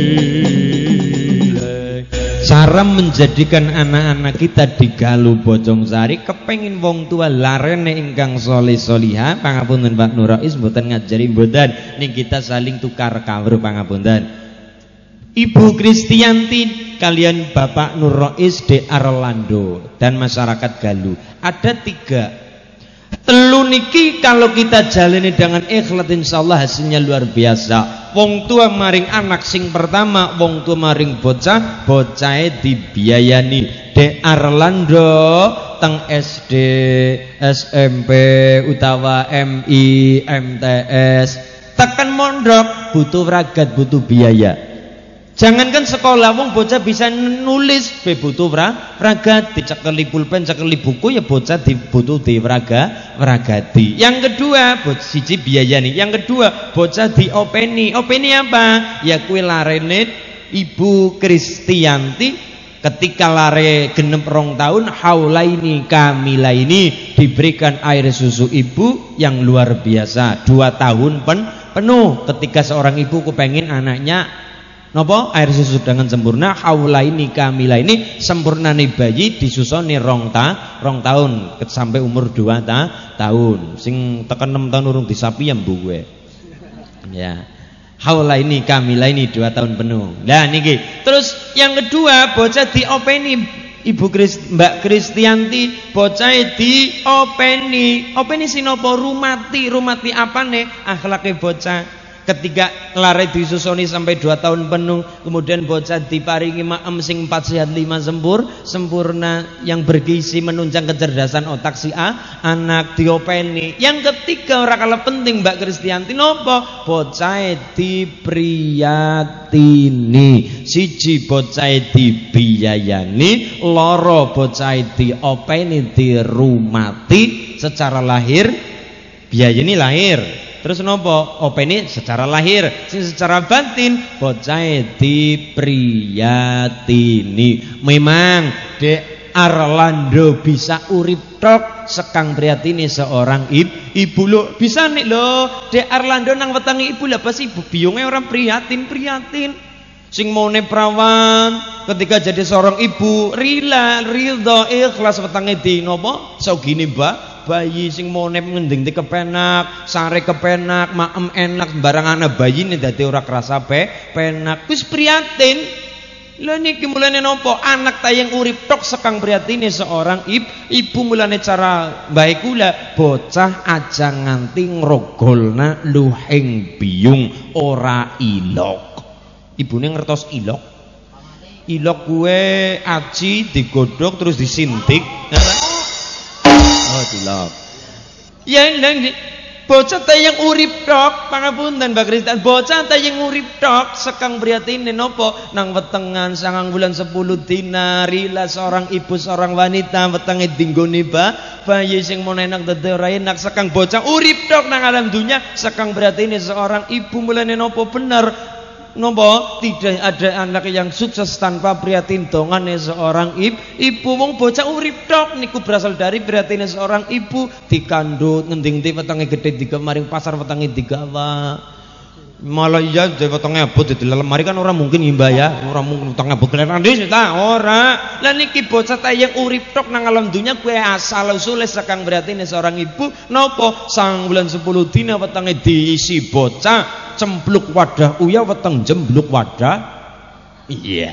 Cara menjadikan anak-anak kita digalu Bojong Sari kepengin wong tua larene ingkang soleh soliha pangapunten Pak Nurais mboten ngajari mboten ning kita saling tukar kawruh pangapunten. Ibu Kristianti kalian Bapak Nurais de Arlando dan masyarakat Galuh ada tiga. Telu niki kalau kita jalani dengan ikhlas insyaallah hasilnya luar biasa. Wong tua maring anak sing pertama, wong tua maring bocah, bocahe dibiayani. De Arlando teng S D, S M P utawa M I, M T S, tekan mondok butuh ragat, butuh biaya. Jangankan sekolah, wong bocah bisa nulis, be butuh ragat, dicekeli pulpen, cekeli buku ya bocah butuh divraga, vragati. Yang kedua, bocah siji biayani. Yang kedua, bocah diopeni. Openi apa? Ya kue larene Ibu Kristianti Ketika lare genep rong tahun, haulaini kamilaini, diberikan air susu ibu yang luar biasa, dua tahun pen penuh. Ketika seorang ibu kepengen anaknya nopo air susu dengan sempurna, haulaini kamilaini, sempurna nih bayi disusoni rong ta rong tahun sampai umur dua ta tahun. Sing tekan enam tahun urung disapi ya mbu gue. Ya. Haula ini kamila ini dua tahun penuh. Nah niki. Terus yang kedua bocah diopeni Ibu Kris, Mbak Kristianti, bocah diopeni. Openi sinopo rumati, rumati apa nih akhlaknya bocah. Ketika lare disusoni sampai dua tahun penuh, kemudian bocah diparingi maem sing empat sehat lima sempur, sempurna yang bergizi menunjang kecerdasan otak si A, anak diopeni. Yang ketiga ora kalah penting Mbak Kristianti nopo? Bocah dipriyatini. Siji bocah dibiayani, loro bocah diopeni, dirumati secara lahir, biayani lahir. Terus nopo openi secara lahir, sing secara batin bocah dipriyatini. Memang Dek Arlando bisa urip tok sekang priyatini seorang ibu, ibu lo bisa nih lo Dek Arlando nang wetangi ibu lah pas ibu biungnya orang prihatin prihatin. Sing mone prawan ketika jadi seorang ibu rila ridho ikhlas wetangi di nopo sogini mbak bayi sing monep ngending di kepenak, sare kepenak, maem enak, barang anak bayi ini dadi ora kerasa pe, penak, wis prihatin. Lha niki mulane nopo? Anak tayang urip tok sekang prihatine seorang ibu, ibu mulane cara baik kula bocah aja nganti ngrogolna luhing biyung ora ilok. Ibune ngertos ilok. Ilok kuwe aci digodhog terus disintik. Oh dilok. Ya nang bocah tayang urip tok, pangapunten Mbak Kristen. Bocah tayang urip tok sekang prihatine nopo? Nang wetengan sangang bulan sepuluh dina rila seorang ibu seorang wanita wetenge dinggone ba bayi sing mon enak dadi ora enak sekang bocah urip tok nang alam dunya sekang prihatine seorang ibu mulane nopo bener. Nopo tidak ada anak yang sukses tanpa prihatin dongane seorang ibu. Ibu wong bocah urip tok niku berasal dari prihatine seorang ibu dikandut ngending ti wetenge gedhe digemaring pasar wetenge digawa. Malah iya wetenge abot di lemari kan ora mungkin mbah ya, ora mungkin wetenge abot kleran dhewe ta ora. Lah niki bocah tayang urip tok nang alam dunya kuwi asal usule sakang prihatine seorang ibu nopo sang bulan sepuluh dina wetenge diisi bocah cempluk wadah uya weteng jembluk wadah iya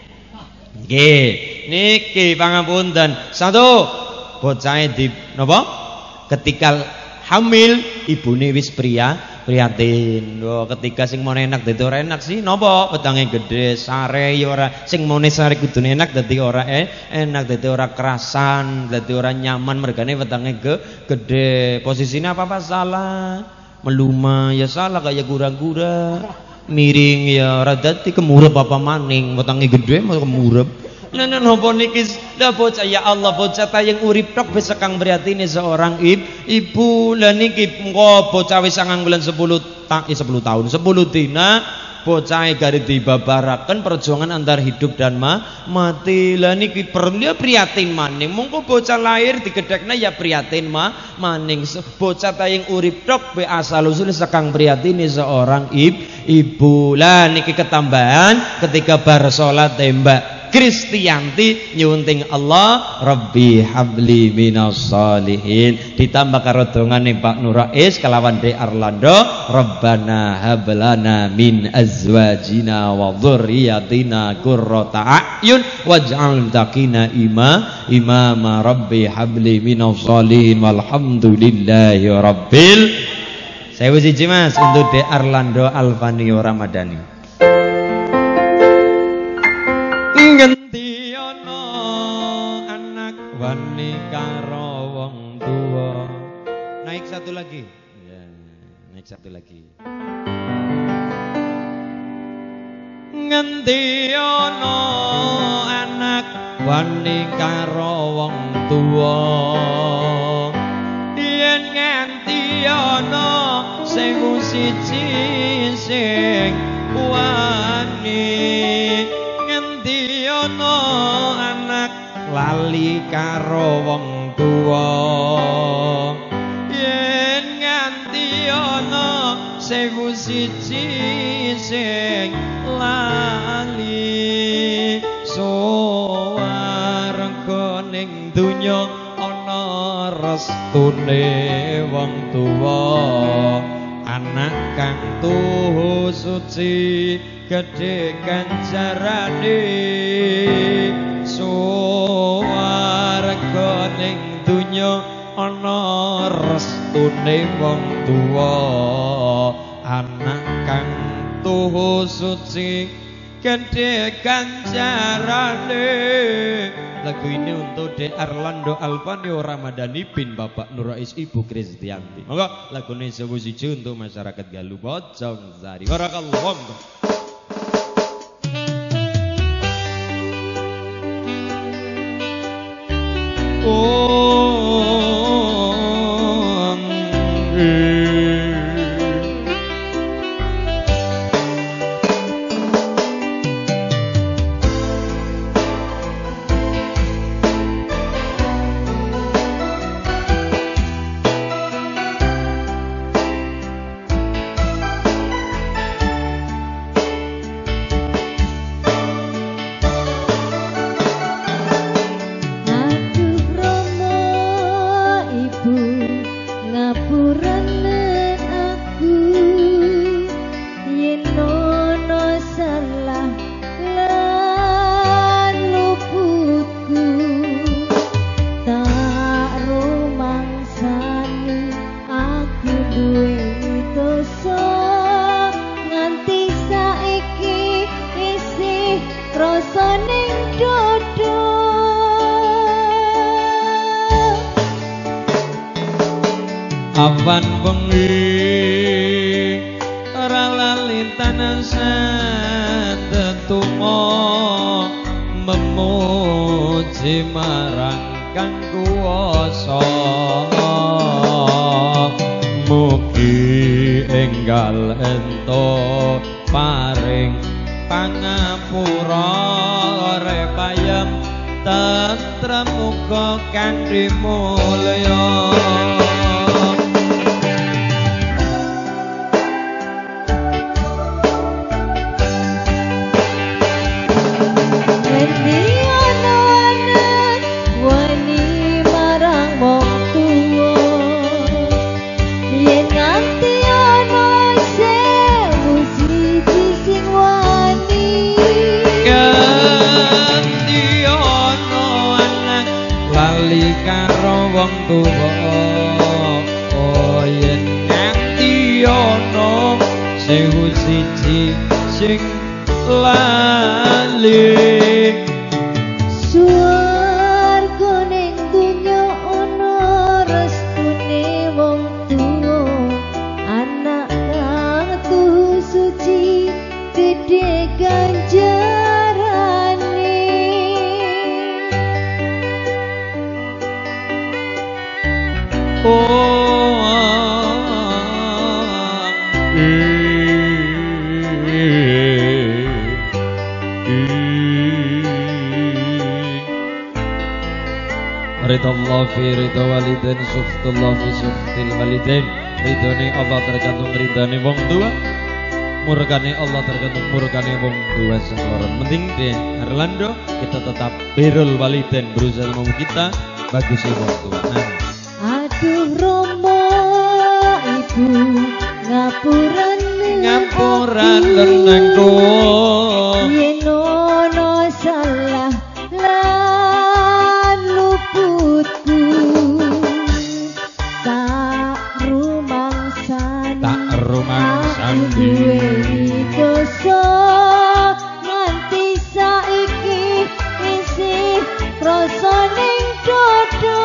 nggih niki pangapunten satu bocah di napa ketika hamil ibune wis pria prihatin. Oh, ketika sing mone enak dadi ora enak sih napa wetenge gedhe sare ya ora sing mone sare kudune enak dadi ora eh, enak dadi ora kerasan dadi ora nyaman mergane wetenge ge gedhe posisine apa apa salah meluma ya salah kayak gura-gura miring ya radati kemurep apa maning wetangi gede mau kemurep lan napa niki la bocah ya Allah bocah tayang urip tok wis sekang prihatine seorang ibu ibu lan niki engko bocah wis sangang bulan sepuluh tak ya sepuluh tahun sepuluh dina bocah gari dibabaraken perjuangan antar hidup dan ma, mati. Lah niki perlu prihatin maning. Mongko bocah lahir digedhekna ya prihatin ma, maning. Bocah tayang urip tok be asal usul sekang prihatine seorang ibu. Ibu lah niki ketambahan ketika bar salat tembak Kristianti nyunting Allah Rabbi habli minas salihin ditambah karo dongane Pak Nurais kelawan De Arlando Rabbana hablana min azwajina wa dzurriyyatina qurrata a'yun waj'al taqina ima imama Rabbi habli minas salihin walhamdulillahi rabbil. Saya siji Mas untuk De Arlando Alvanio Ramadhani. Ngendi ana anak wani karo wong tuwa. Naik satu lagi. Ya, naik satu lagi. Ngendi ana anak wani karo wong tuwa. Yen nganti ana sing siji sing wani no lali karo wong tuwa yen nganti ana sewu siji sing lali suwarga ning donya ana restune wong tuwa anak kang tuhu suci gedhe ganjarane suwarga ning donya ana restune wong tuwa anak kang tuhu suci gedhe ganjarane. Lagu ini untuk De Arlando Alvanio Ramadhani bin Bapak Nurais Ibu Kristianti. Monggo lagune sewu siji untuk masyarakat Galuh Bojong Sari. Barakallahu. Oh, awan bengi ora lali tanasan tetumo memuji marang kang kuwasa mugi enggal ento paring pangapura repayem tentrem muga kanthi mulya. Wong tuwa oh yen nganti ana sewu siji sing lali swarga ning donya ana restune wong tuwa anak kang tuhu suci gedhe ganjarane. Oh, ridallah fi ridha walidain suftullah fi suftil walidain. Ridhone Allah tergantung ridhane wong tua, murkane Allah tergantung murkane wong tua seorang. Penting deh Arlando kita tetap birrul walidain, berusaha mau kita bagus wong tua. Nah. Aduh Romo ibu ngapuran ngapuran lenengku yen ono salah lan luputku tak rumangsan tak rumangsan duwe dosa nganti saiki isih rasa ning dodo.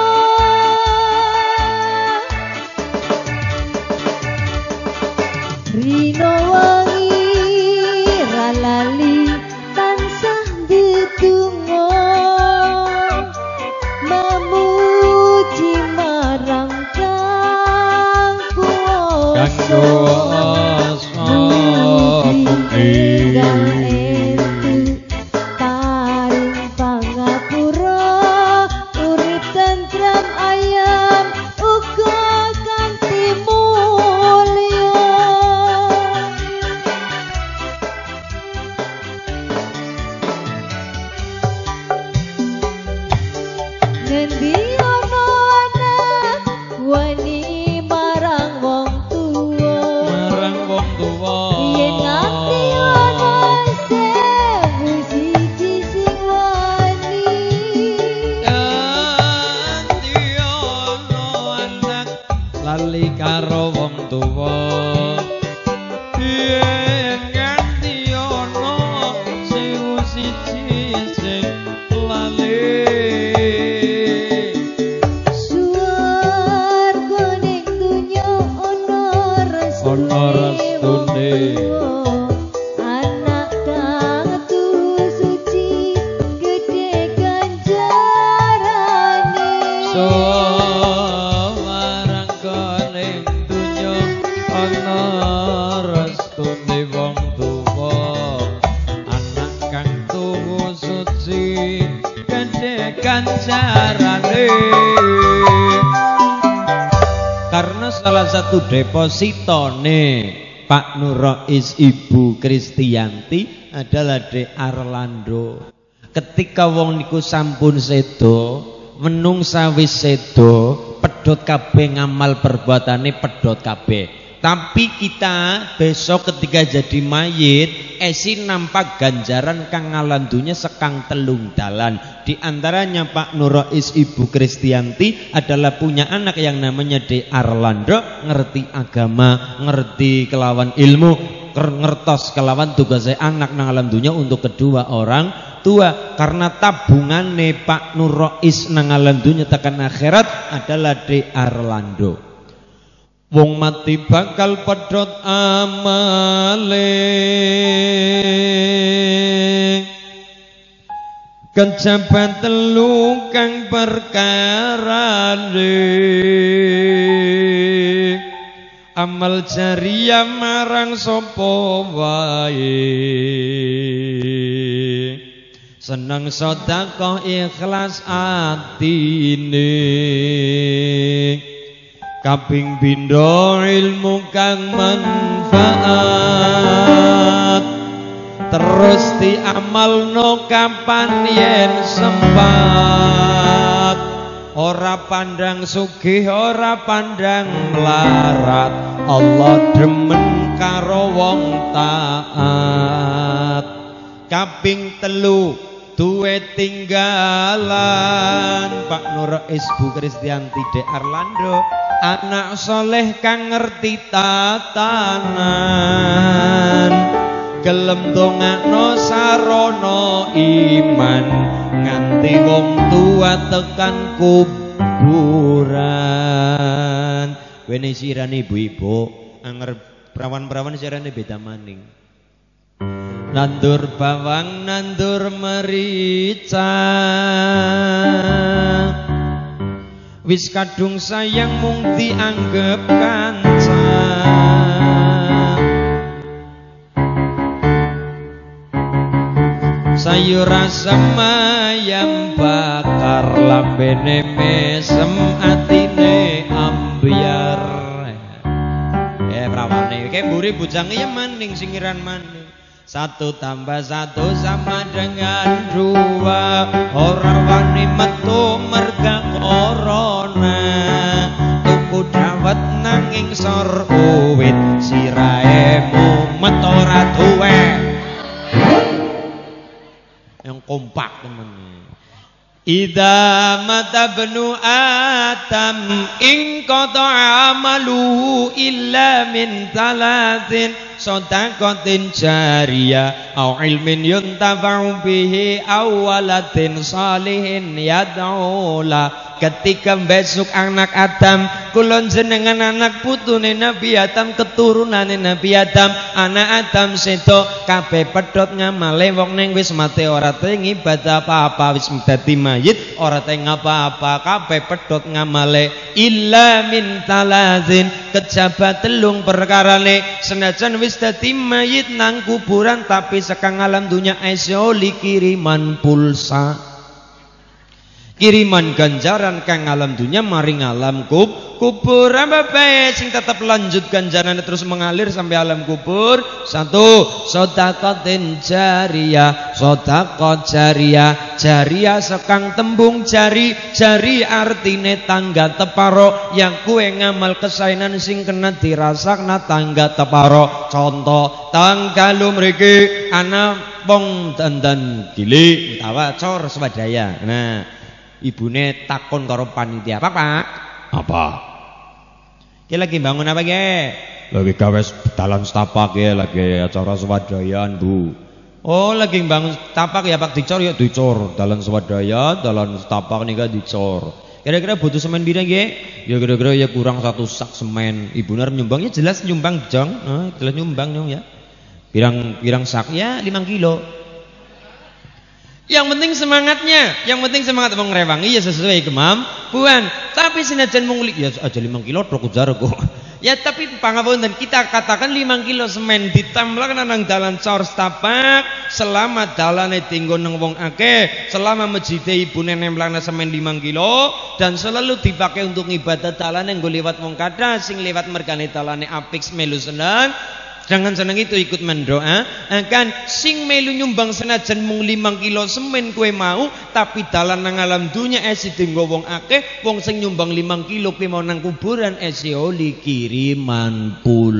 Rino wangi ralali tansah ditunggu memuji marang kang kuwasa mugi entu paring pangapura Endi ono anak wani marang wong tuwa, marang wong tuwa. yen nganti ono sewu siji sing wani. Endi ono anak lali karo wong tuwa, yen nganti ono sewu siji sing lali. Swarga ning dunya ono Ono restune. anak kang tuhu suci gedhe ganjarane. Sawarang ning dunya ana restune wong tuwa, anak kang tuwa suci gedhe ganjarane. Karena salah satu depositone Pak Nurois Ibu Kristianti adalah De Arlando. Ketika wong niku sampun sedo, menung sawis sedo, pedhot kabeh ngamal perbuatane pedhot kabeh. Tapi kita besok ketika jadi mayit, esi nampak ganjaran kang ngalandunya sekang telung dalan. Di antaranya Pak Nurois Ibu Kristianti adalah punya anak yang namanya De Arlando, ngerti agama, ngerti kelawan ilmu, ngertos kelawan tugasnya anak nang alam dunia untuk kedua orang tua. Karena tabungane Pak Nurois nang alam dunia tekan akhirat adalah De Arlando. Wong mati bakal pedhot amale, kejabat telu kang perkarane, amal jariah marang sapa wae, seneng sedekah ikhlas atine, kaping pindho ilmu kang manfaat, terus diamalno kapan yen sempat, ora pandang sugih ora pandang melarat, Allah demen karo wong taat. Kaping telu duwe tinggalan Pak Nurois Bu Kristianti De Arlando, anak soleh kang ngerti tatanan, gelem dongakno sarana iman, nganti wong tua tekan kuburan. Wene sirane ibu-ibu anger perawan-perawan sirane beda maning. Nandur bawang nandur merica, wis kadung sayang mung dianggep kanca, sayur asem ayam bakar, lambene mesem atine ambyar. Eh prawane kayak mburi bujange ya maning singiran maning. Satu tambah satu sama dengan dua, orang wani metu merga corona, tuku dawet nanging sor uwit, sirahe mumet ora duwe. Yang kompak temen. Idza mata bnu Adam in qata'a amaluhu illa min talatin, shadaqatin jariyah au ilmin yuntafa'u bihi aw waladin salihin yad'u la. Ketika besok anak Adam, kulon jenengan anak putune Nabi Adam, keturunane Nabi Adam, anak Adam sedo kabeh pedhot ngamale wong ning wis mati ora teng ibadah apa-apa, wis dadi mayit ora teng apa-apa, kabeh pedhot ngamale illa min talazin, kejabat telung perkarane. Senajan wis dadi mayit nang kuburan tapi sekang alam dunya esoli kiriman pulsa. kiriman ganjaran kang alam dunya maring alam kub kubur. Apa bae sing tetep lanjut ganjaran terus mengalir sampai alam kubur? Satu, sedekatin jariyah. Sedekah jariyah, jariyah sekang tembung jari, jari artine tangga teparo, yang kue ngamal kesainan sing kena dirasakna tangga teparo. Contoh tangga lu mriki ana wong dandan gili utawa cor swadaya. Nah, ibune takon karo panitia, "Pak, Pak, apa? Ki lagi bangun apa ki?" "Lagi gawe dalan setapak ya, lagi acara swadayaan, Bu." "Oh, lagi bangun setapak ya, Pak, dicor ya dicor. Dalan swadaya, dalan setapak nika dicor. Kira-kira butuh semen pira nggih?" "Ya kira-kira ya kurang satu sak semen." Ibu nar nyumbangnya jelas nyumbang jong, eh, jelas nyumbang nyong ya. Pirang pirang sak ya lima kilo. Yang penting semangatnya, yang penting semangat wong ngrewangi ya sesuai kemampuan. Tapi senajan munglik ya aja lima kilo tok jargo. Ya tapi pangapunten kita katakan lima kilo semen ditambah nang dalan cor setapak selama dalane tinggo nang wong akeh, selama masjide ibune nemplana semen lima kilo dan selalu dipakai untuk ibadah dalane nggo liwat wong kathah sing liwat mergane dalane apik melu seneng. Jangan seneng itu ikut mendoa akan sing melu nyumbang senajan mung lima kilo semen kue mau tapi dalan nang alam dunya esi tinggo wong akeh, wong sing nyumbang lima kilo kue mau nang kuburan esi oli kiriman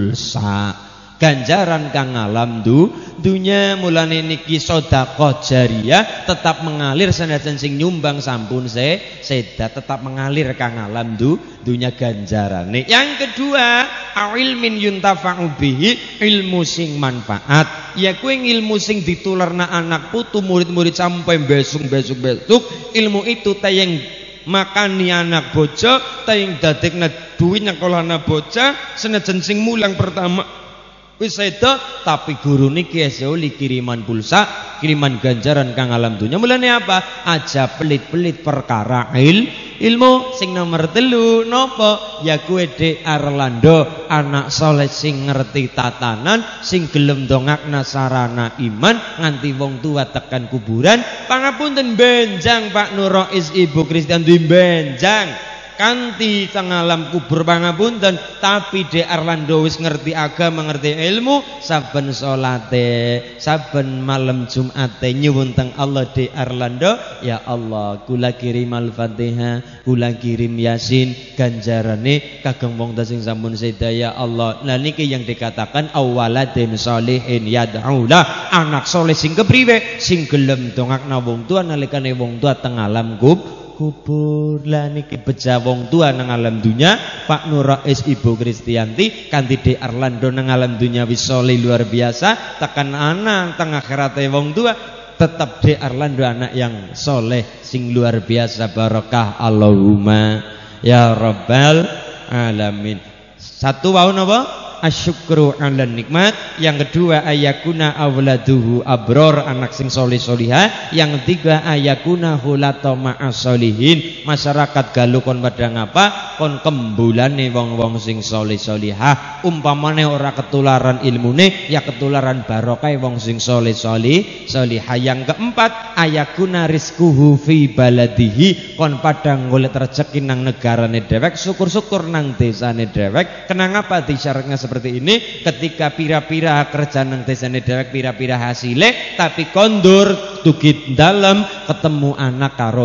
pulsa ganjaran kang alam du dunya. Mulane niki sedekah jariyah tetap mengalir senajan sing nyumbang sampun se seda tetap mengalir kang alam du dunya ganjarane. Yang kedua, ilmin yuntafa'u bihi, ilmu sing manfaat. Ya kuwi ilmu sing ditularna anak putu murid-murid sampai besok-besok-besok. Ilmu itu tayang makani anak bocah, tayang dadekna duwit nyekolahna bocah senajan sing mulang pertama wis seda tapi guru niki esoli kiriman pulsa, kiriman ganjaran kang alam dunya. Mulane apa? Aja pelit-pelit perkara il ilmu. Sing nomor telu nopo? Ya kuwe Dek Arlando, anak soleh sing ngerti tatanan, sing gelem dongakna sarana iman nganti wong tua tekan kuburan. Pangapunten benjang Pak Nurois Ibu Kristian duwe benjang kanti sang alam kubur pangapunten, tapi Dek Arlando wis ngerti agama, ngerti ilmu, saben salate, saben malam Jumate nyuwun teng Allah Dek Arlando, ya Allah kula kirim Al-Fatihah, kula kirim Yasin, ganjarane kagem wong sing sampun seda ya Allah. Nah niki yang dikatakan awaladin sholihin yad'ulah, anak soleh sing kepriwe sing gelem dongakna wong tua nalikane wong tua teng alam kubur. kubur. Lah niki beja wong tua nang alam dunya, Pak Nurois Ibu Kristianti kanthi Dek Arlando nang alam dunya wis soleh luar biasa, tekan anak teng akhirate wong tua tetap Dek Arlando anak yang soleh sing luar biasa. Barokah Allahumma ya rabbal alamin. Satu wau napa? Asyukru ala nikmat. Yang kedua ayakuna awladuhu abror, anak sing soleh solihah. Yang ketiga ayakuna hulata ma'as solihin, masyarakat galuh kon padang apa kon kembulane wong-wong sing soleh solihah. Umpamane ora ketularan ilmune ya ketularan barokah wong sing soleh solih solihah. Yang keempat ayakuna rizkuhu fi baladihi, kon padang golek rezeki nang negarane dhewek, syukur-syukur nang desane dhewek. Kenang apa disyaratnya seperti ini? Ketika pira-pira kerja nang desane dhewek, pira-pira hasile tapi kondur dugi dalam, ketemu anak karo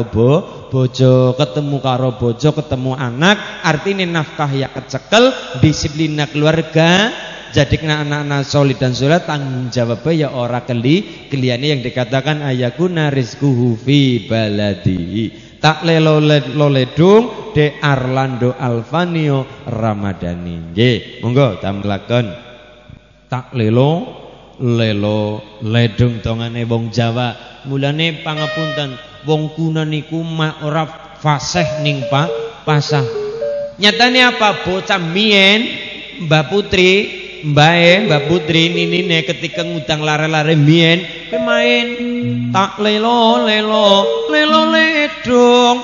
bojo, ketemu karo bojo, ketemu anak, artinya nafkah ya kecekel, disiplin keluarga, jadikan anak-anak solid dan soleh, tanggung jawabnya ya ora keli keliane yang dikatakan ayakuna rizkuhu fi baladihi. Tak lelo loledung Dek Arlando Alvanio Ramadhani. Nggih, monggo tamlakon. Tak lelo lelo ledung tongane wong Jawa. Mulane pangapunten wong kuna niku mak ora fasih ning Pak pasah. Nyatane apa? Bocah mien Mbak Putri, mbae Mbak Putri ninine ketika ngutang lare-lare mien main tak lelo lelo lelo ledung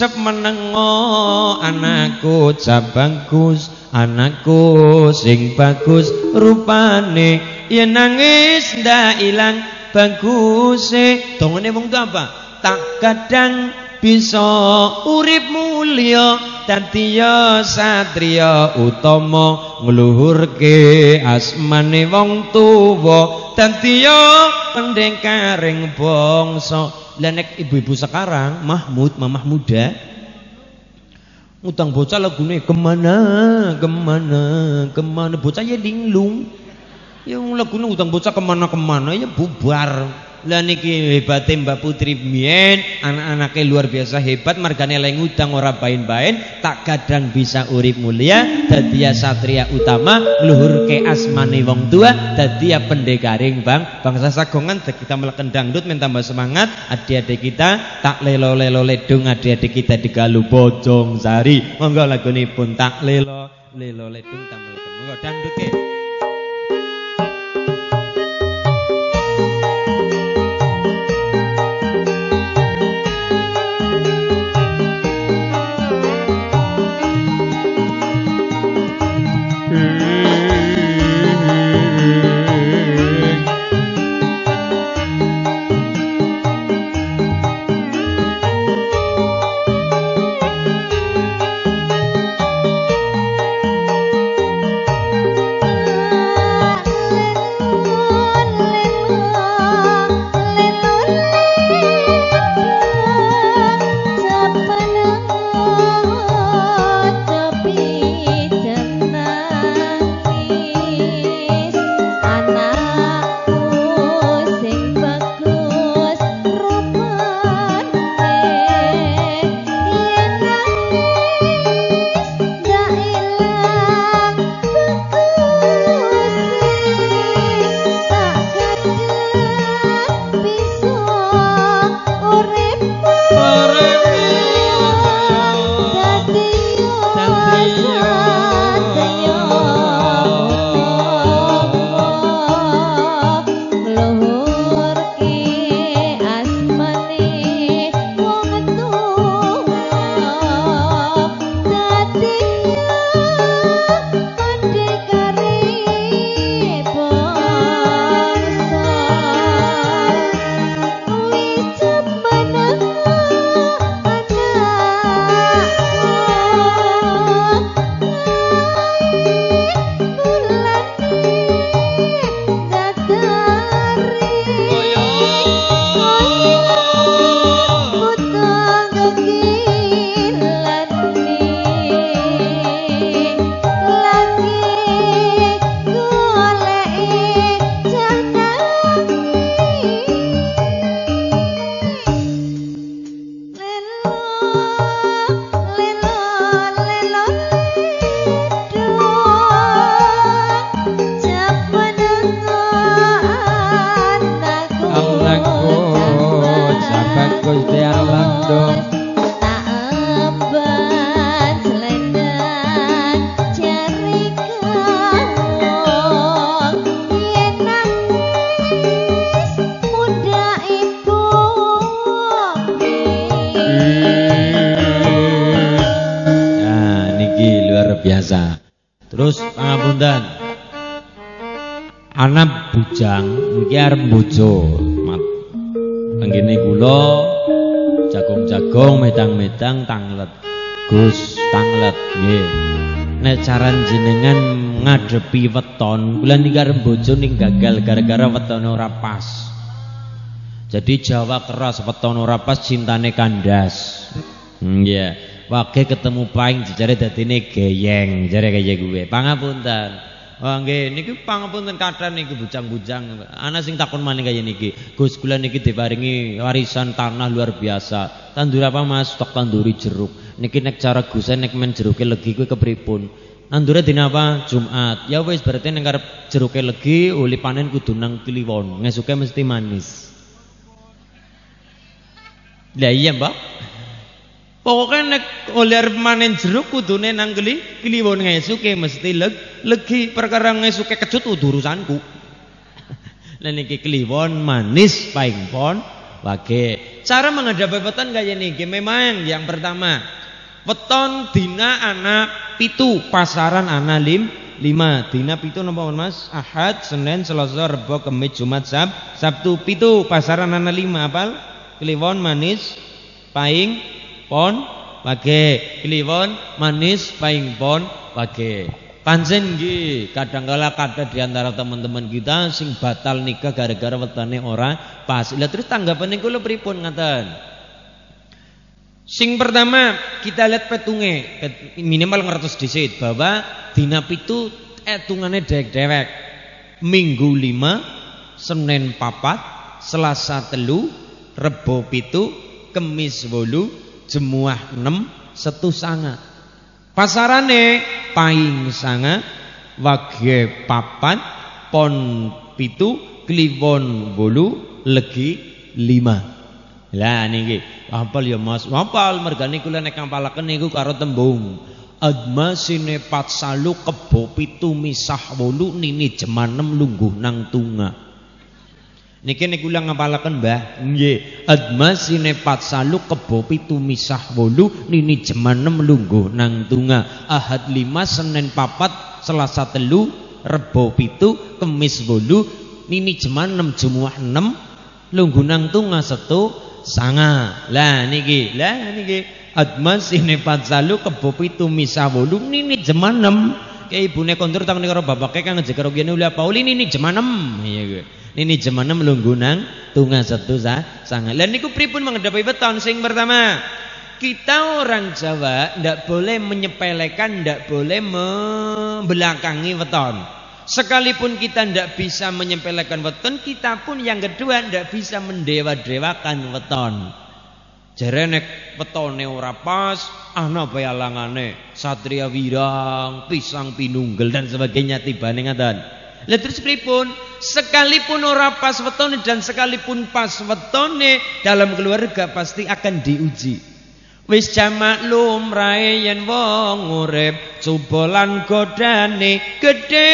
semenengo anakku cabangkus, anakku sing bagus rupane, yen nangis ndak ilang baguse. Dongane wong tuwa apa? Tak kadang bisa urip mulya dadi satriya utama ngluhurke asmane wong tuwa dadi pendekaring bangsa. Lah nek ibu-ibu sekarang Mahmud mamah muda ngutang bocah lagune kemana kemana kemana bocah ya linglung ya lagune ngutang bocah kemana kemana ya bubar. Lah niki hebate Mbak Putri biyen anak-anake luar biasa hebat margane lek ngutang ora bain-bain tak kadang bisa urip mulia dadi satria utama ngluhurke asmane wong tua dadi pendekaring bang bangsa sagongan kita meleken dangdut men tambah semangat adik-adik kita tak lelo-lelo ledung adik-adik kita digalu Bojong Sari monggo lagunipun tak lelo lelo ledung tak meleken monggo dangdut ke. biasa. Terus pangapunten. Anak bujang iki arep bojo. Anggene kula jagung-jagung medang-medang tanglet. Gus tanglet nggih. Nek caran jenengan ngadepi weton, kula niki arep bojo ning gagal gara-gara wetone ora pas. Jadi Jawa keras weton ora pas cintane kandas. Nggih. Yeah. Wage ketemu paing jare dadine geyeng, jare kaya gue. Pangapunten. Wah nggih niki pangapunten kathah niki bujang-bujang. Ana sing takon maning kaya niki. Gus kula niki diparingi warisan tanah luar biasa. Tandur apa Mas? Stok tanduri jeruk. Niki nek cara Gusen nek men jeruke legi kuwi kepripun? Nandure dina apa? Jumat. Ya wis berarti nek arep jeruke legi uli panen kudu nang Kliwon. Ngesuke mesti manis. Lah iya, Mbak. Pokoknya nek oleh manen jeruk kudune nang keli Kliwon ngesuke mesti leg, legi perkara ngesuke kecut urusanku. Lah niki Kliwon manis paing pon wage. Cara menghadapi weton kaya niki memang yang pertama weton dina anak pitu pasaran anak lim lima dina pitu napa Mas? Ahad, Senin, Selasa, Rebo, Kamis, Jumat, Sab, Sabtu pitu pasaran anak lima apal Kliwon manis paing pon wage, kliwon manis paing pon wage. Pancen nggih, kadangkala kada di antara teman-teman kita sing batal nikah gara-gara wetane ora pas. Lah terus tanggapane kula pripun ngaten? Sing pertama kita lihat petunge minimal ngertos dhisik bahwa dina pitu etungane dewek-dewek. Minggu lima, Senin papat, Selasa telu, Rebo pitu, Kemis wolu, Jemuah enam, Setu sanga. Pasarane paing sanga, wage papat, pon pitu, kliwon wolu, legi lima. Lah niki hafal ya Mas, hafal mergane kula nek ngapalaken niku karo tembung adma sine patsalu kebo pitu misah wolu nini jemanem lungguh nang tunga. Niki nek kula ngapalaken Mbah, nggih adma sine patsalu kebo pitu misah wolu nini jemanem lungguh nang tunga. Ahad lima, Senin papat, Selasa telu, Rebo pitu, Kemis wolu nini jemanem, Jumat enam, lungguh nang tunga setu sanga. Lah niki, lah niki adma sine patsalu kebo pitu misah wolu nini jemanem. Kayak ibune kondur tangan karo bapake kang ngejek karo kene ulah Pauli nini jemanem. Iya kuwi. Nini jemanem lungguh nang tunga setu sanga. Lah niku pripun menghadapi weton? Sing pertama, kita orang Jawa ndak boleh menyepelekan, ndak boleh membelakangi weton. Sekalipun kita ndak bisa menyepelekan weton, kita pun yang kedua ndak bisa mendewa-dewakan weton. Jare nek wetone ora pas, ana bae alangane, satria wirang, pisang pinunggel dan sebagainya tibane ngaten. Lah terus pripun? Sekalipun ora pas wetone dan sekalipun pas wetone, dalam keluarga pasti akan diuji. Wis jamak lumrahe yen wong urip coba lan godane gedhe.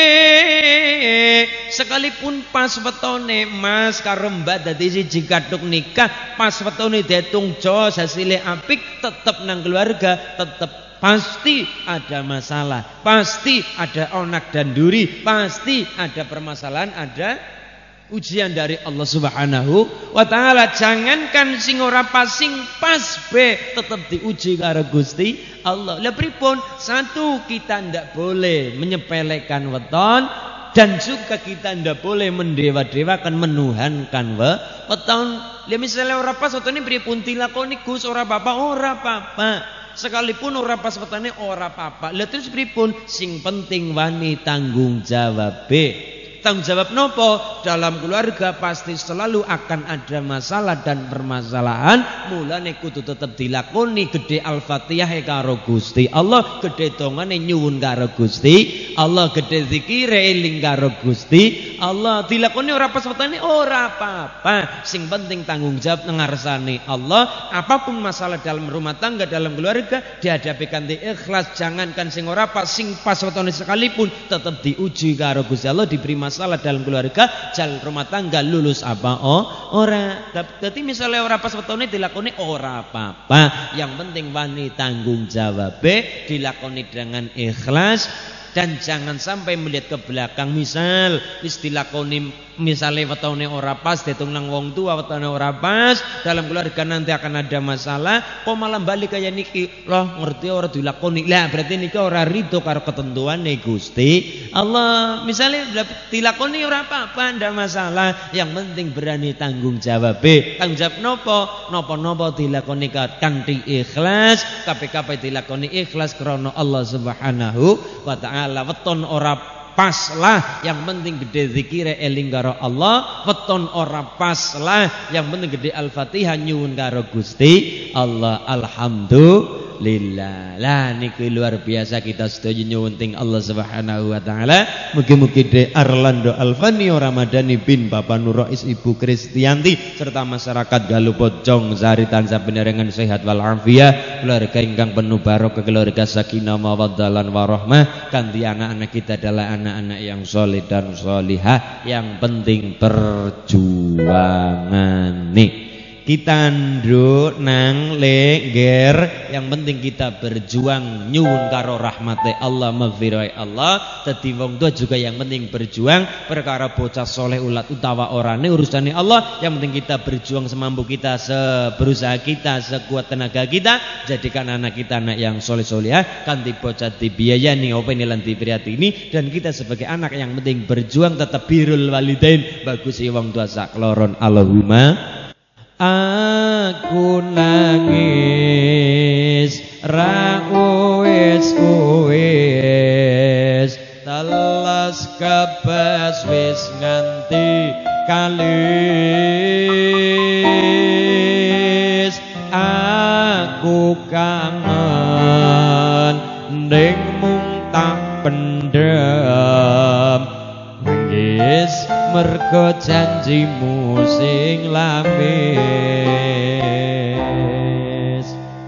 Sekalipun pas wetone Mas karo Mbak dadi siji kathuk nikah, pas wetone diitung jos hasile apik, tetep nang keluarga tetep pasti ada masalah, pasti ada onak dan duri, pasti ada permasalahan, ada ujian dari Allah Subhanahu wa taala. Jangankan sing ora pas, sing pas be tetap diuji karo Gusti Allah. Lah pripun? Satu, kita ndak boleh menyepelekan weton dan juga kita ndak boleh mendewa-dewakan, menuhankan weton. Lah misalnya ora pas wetone pripun dilakoni Gus? Ora apa-apa, ora apa-apa. Sekalipun ora pas wetone ora apa-apa. Lah terus pripun? Sing penting wani tanggung jawab. Tanggung jawab nopo? Dalam keluarga pasti selalu akan ada masalah dan permasalahan. Mulane kudu tetep dilakoni gede Al-Fatihah karo Gusti Allah, gede dongane nyuwun karo Gusti Allah, gede zikire eling karo Gusti Allah. Dilakoni ora pas wetone ora apa-apa. Sing penting tanggung jawab ngarsane Allah. Apapun masalah dalam rumah tangga, dalam keluarga dihadapi kanthi ikhlas. Jangankan sing ora pas, sing pas wetone sekalipun tetep diuji karo Gusti Allah, diberi masalah dalam keluarga, jalan rumah tangga lulus apa oh ora. Dadi misalnya ora pas wetone dilakoni ora apa-apa. Yang penting wani tanggung jawab, dilakoni dengan ikhlas dan jangan sampai melihat ke belakang. Misal wis dilakoni misalnya wetone ora pas, ditung nang wong tua wetone ora pas, dalam keluarga nanti akan ada masalah, kok malah balik kayak niki loh, ngerti ora dilakoni. Lah berarti niki ora rido karo ketentuane Gusti Allah. Misalnya dilakoni ora apa-apa, ndak masalah, yang penting berani tanggung jawab. Tanggung jawab nopo? Nopo-nopo dilakoni kanthi ikhlas, kabeh-kabeh dilakoni ikhlas krana Allah Subhanahu wa taala. Weton ora pas lah, yang penting gede zikire eling karo Allah. Weton ora pas lah, yang penting gede Al-Fatihah nyuwun karo Gusti Allah. Alhamdulillah. Lah niki luar biasa, kita setuju nyuwun ting Allah Subhanahu wa taala. Mugi-mugi de Arlando Alfani Ramadhani bin Bapak Nurais Ibu Kristianti serta masyarakat Galuh Pocong Sari tansah benerengan sehat wal afiat, keluarga ingkang penuh barokah, keluarga sakinah mawaddah lan warahmah, kanthi anak-anak kita adalah anak-anak yang soleh dan solihah. Yang penting perjuangan nih. kita nduk nang lengger, yang penting kita berjuang nyuwun karo rahmate Allah, maghfirah Allah. Dadi wong tua juga yang penting berjuang perkara bocah soleh ulat utawa orane urusane Allah. Yang penting kita berjuang semampu kita, seberusaha kita, sekuat tenaga kita, jadikan anak kita anak yang soleh solehah, kanthi bocah dibiayani openi lan diprihatini. Dan kita sebagai anak yang penting berjuang tetap birrul walidain, bagus wong tua sakloron. Allahumma aku nangis ra wis wis telas kebas wis nganti kalis, aku kangen ning mung tak pendem, nangis mergo janjimu sing lamis.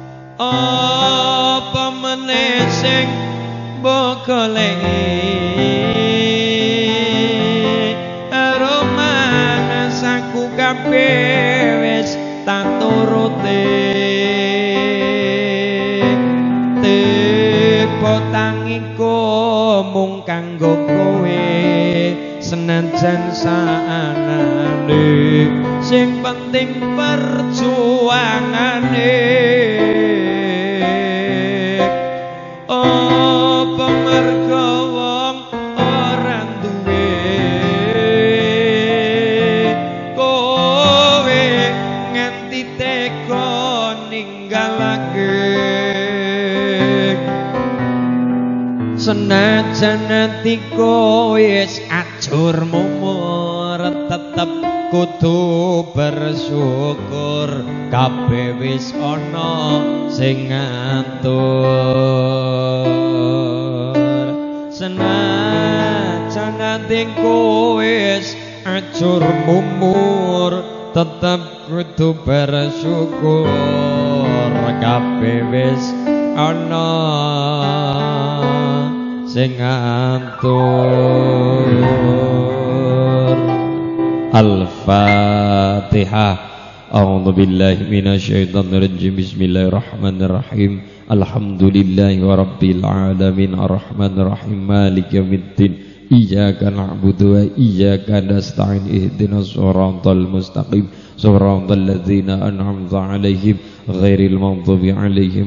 Apa meneh sing mbok goleki, romanas aku kabeh wis tak turuti. Tiba tangiku mung kanggo kowe, senajan saanane sing penting perjuangane. Apa mergo wong ora duwe, kowe nganti tega ninggalake. Senajan atiku wis ajur mumur, tetep kudu bersyukur kabeh wis ana sing ngatur. Senajan atiku wis ajur mumur, tetep kudu bersyukur kabeh wis ana sing ngatur. Al-Fatihah. A'udzu billahi minasyaitonir rajim. Bismillahirrahmanirrahim. Alhamdulillahi rabbil alamin, arrahmanir rahim, maliki yaumiddin. Iyyaka na'budu wa iyyaka nasta'in. Ihdinas shiratal mustaqim, shiratal ladzina an'amta 'alaihim ghairil maghdubi 'alaihim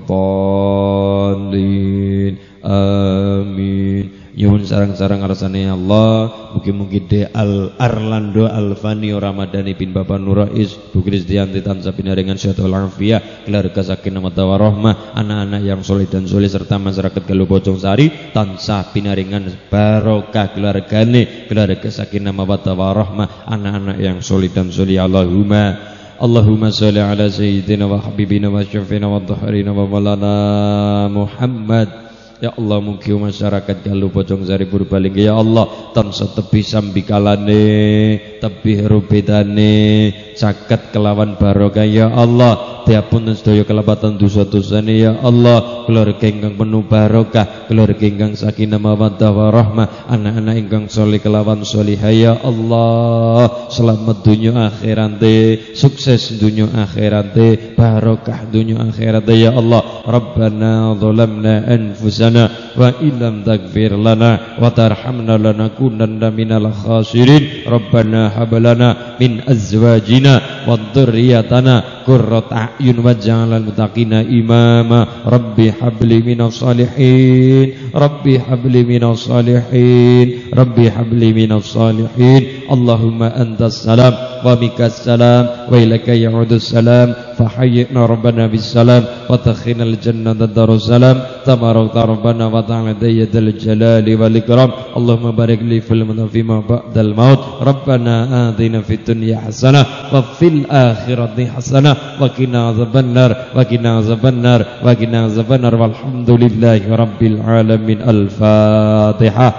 waladdallin. Amin. Nyuwun sarang-sarang arsane Allah, mugi-mugi de Al Arlando Alfani Ramadhani bin Bapak Nurais, Bu Kristianti tansah pinaringan sehat wal afiat, keluarga sakinah mawaddah warahmah, anak-anak yang soleh dan soleh serta masyarakat Galuh Bojong Sari tansah pinaringan barokah keluargane, keluarga sakinah mawaddah warahmah, anak-anak yang soleh dan soleh. Allahumma Allahumma sholli ala sayyidina wa habibina wa syafiina wa dhahrina wa maulana Muhammad. Ya Allah, mugi masyarakat Galuh Bojong Sari Purbalingga ya Allah tansah tebih sambikalane, tebih rubedane, caket kelawan barokah ya Allah. Diapunten sedaya kelebatan dosa-dosane ya Allah. Keluarga ingkang penuh barokah, keluarga ingkang sakinah mawaddah warahmah, anak-anak ingkang soleh kelawan solihah ya Allah. Selamat dunia akhirate, sukses dunia akhirate, barokah dunia akhirate ya Allah. Rabbana zalamna anfusana wa illam taghfir lana wa tarhamna lanakunanna minal khasirin. Rabbana hab lana min azwajina wa dhurriyatana qurrata a'yun waj'alna muttaqina imama. Rabbi habli minas salihin, Rabbi habli minas salihin, Rabbi habli minas salihin. Allahumma antas salam wa mikas salam wa ilaika ya'udus salam. Fahayyina rabbana bis salam wa takhina al jannata darus salam. Tabarakta rabbana wa ta'ala dayyadal jalali wal ikram. Allahumma barik li fil munafi ma ba'dal maut. Rabbana atina fid dunya hasanah wa fil akhirati hasanah wa qina azabannar wa qina azabannar wa qina azabannar. Walhamdulillahi rabbil alamin. Al-Fatihah.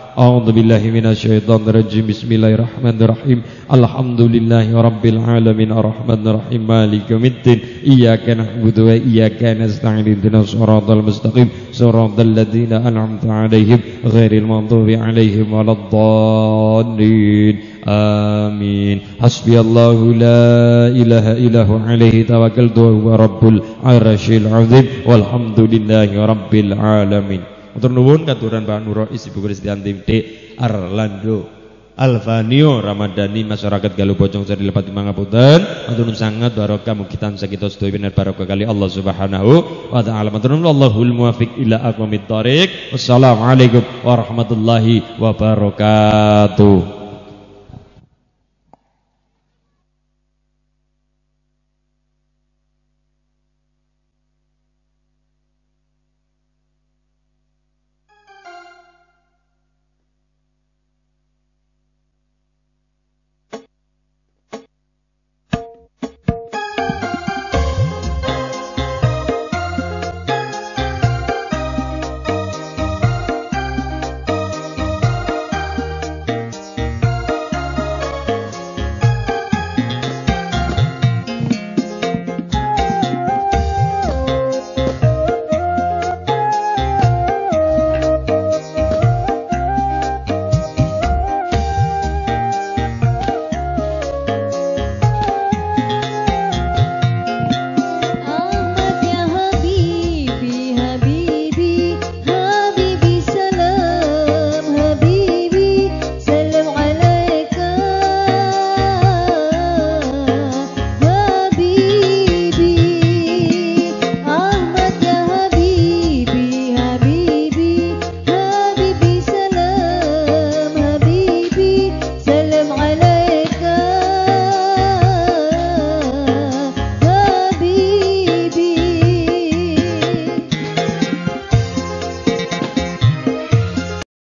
A'udzu billahi minasyaitonir rajim. Bismillahirrahmanirrahim. Alhamdulillahi rabbil alamin arrahmanir rahim maliki yaumiddin. Iyyaka na'budu wa iyyaka nasta'in ihdinas siratal mustaqim siratal ladzina an'amta 'alaihim ghairil maghdubi 'alaihim waladdallin. Amin. Hasbiyallahu la ilaha illahu alaihi tawakkaltu wa huwa rabbul arsyil azim walhamdulillahi rabbil alamin. Matur nuwun katuran Pak Nurois Ibu Kristianti D Arlando Alvanio Ramadhani masyarakat Galuh Bojong Sari Lepati Mangapunten. Matur nuwun sangat barokah mugi tansah kita sedaya bener barokah kali Allah Subhanahu wa taala. Matur nuwun Allahul muwaffiq ila aqwamit thoriq. Wassalamualaikum warahmatullahi wabarakatuh.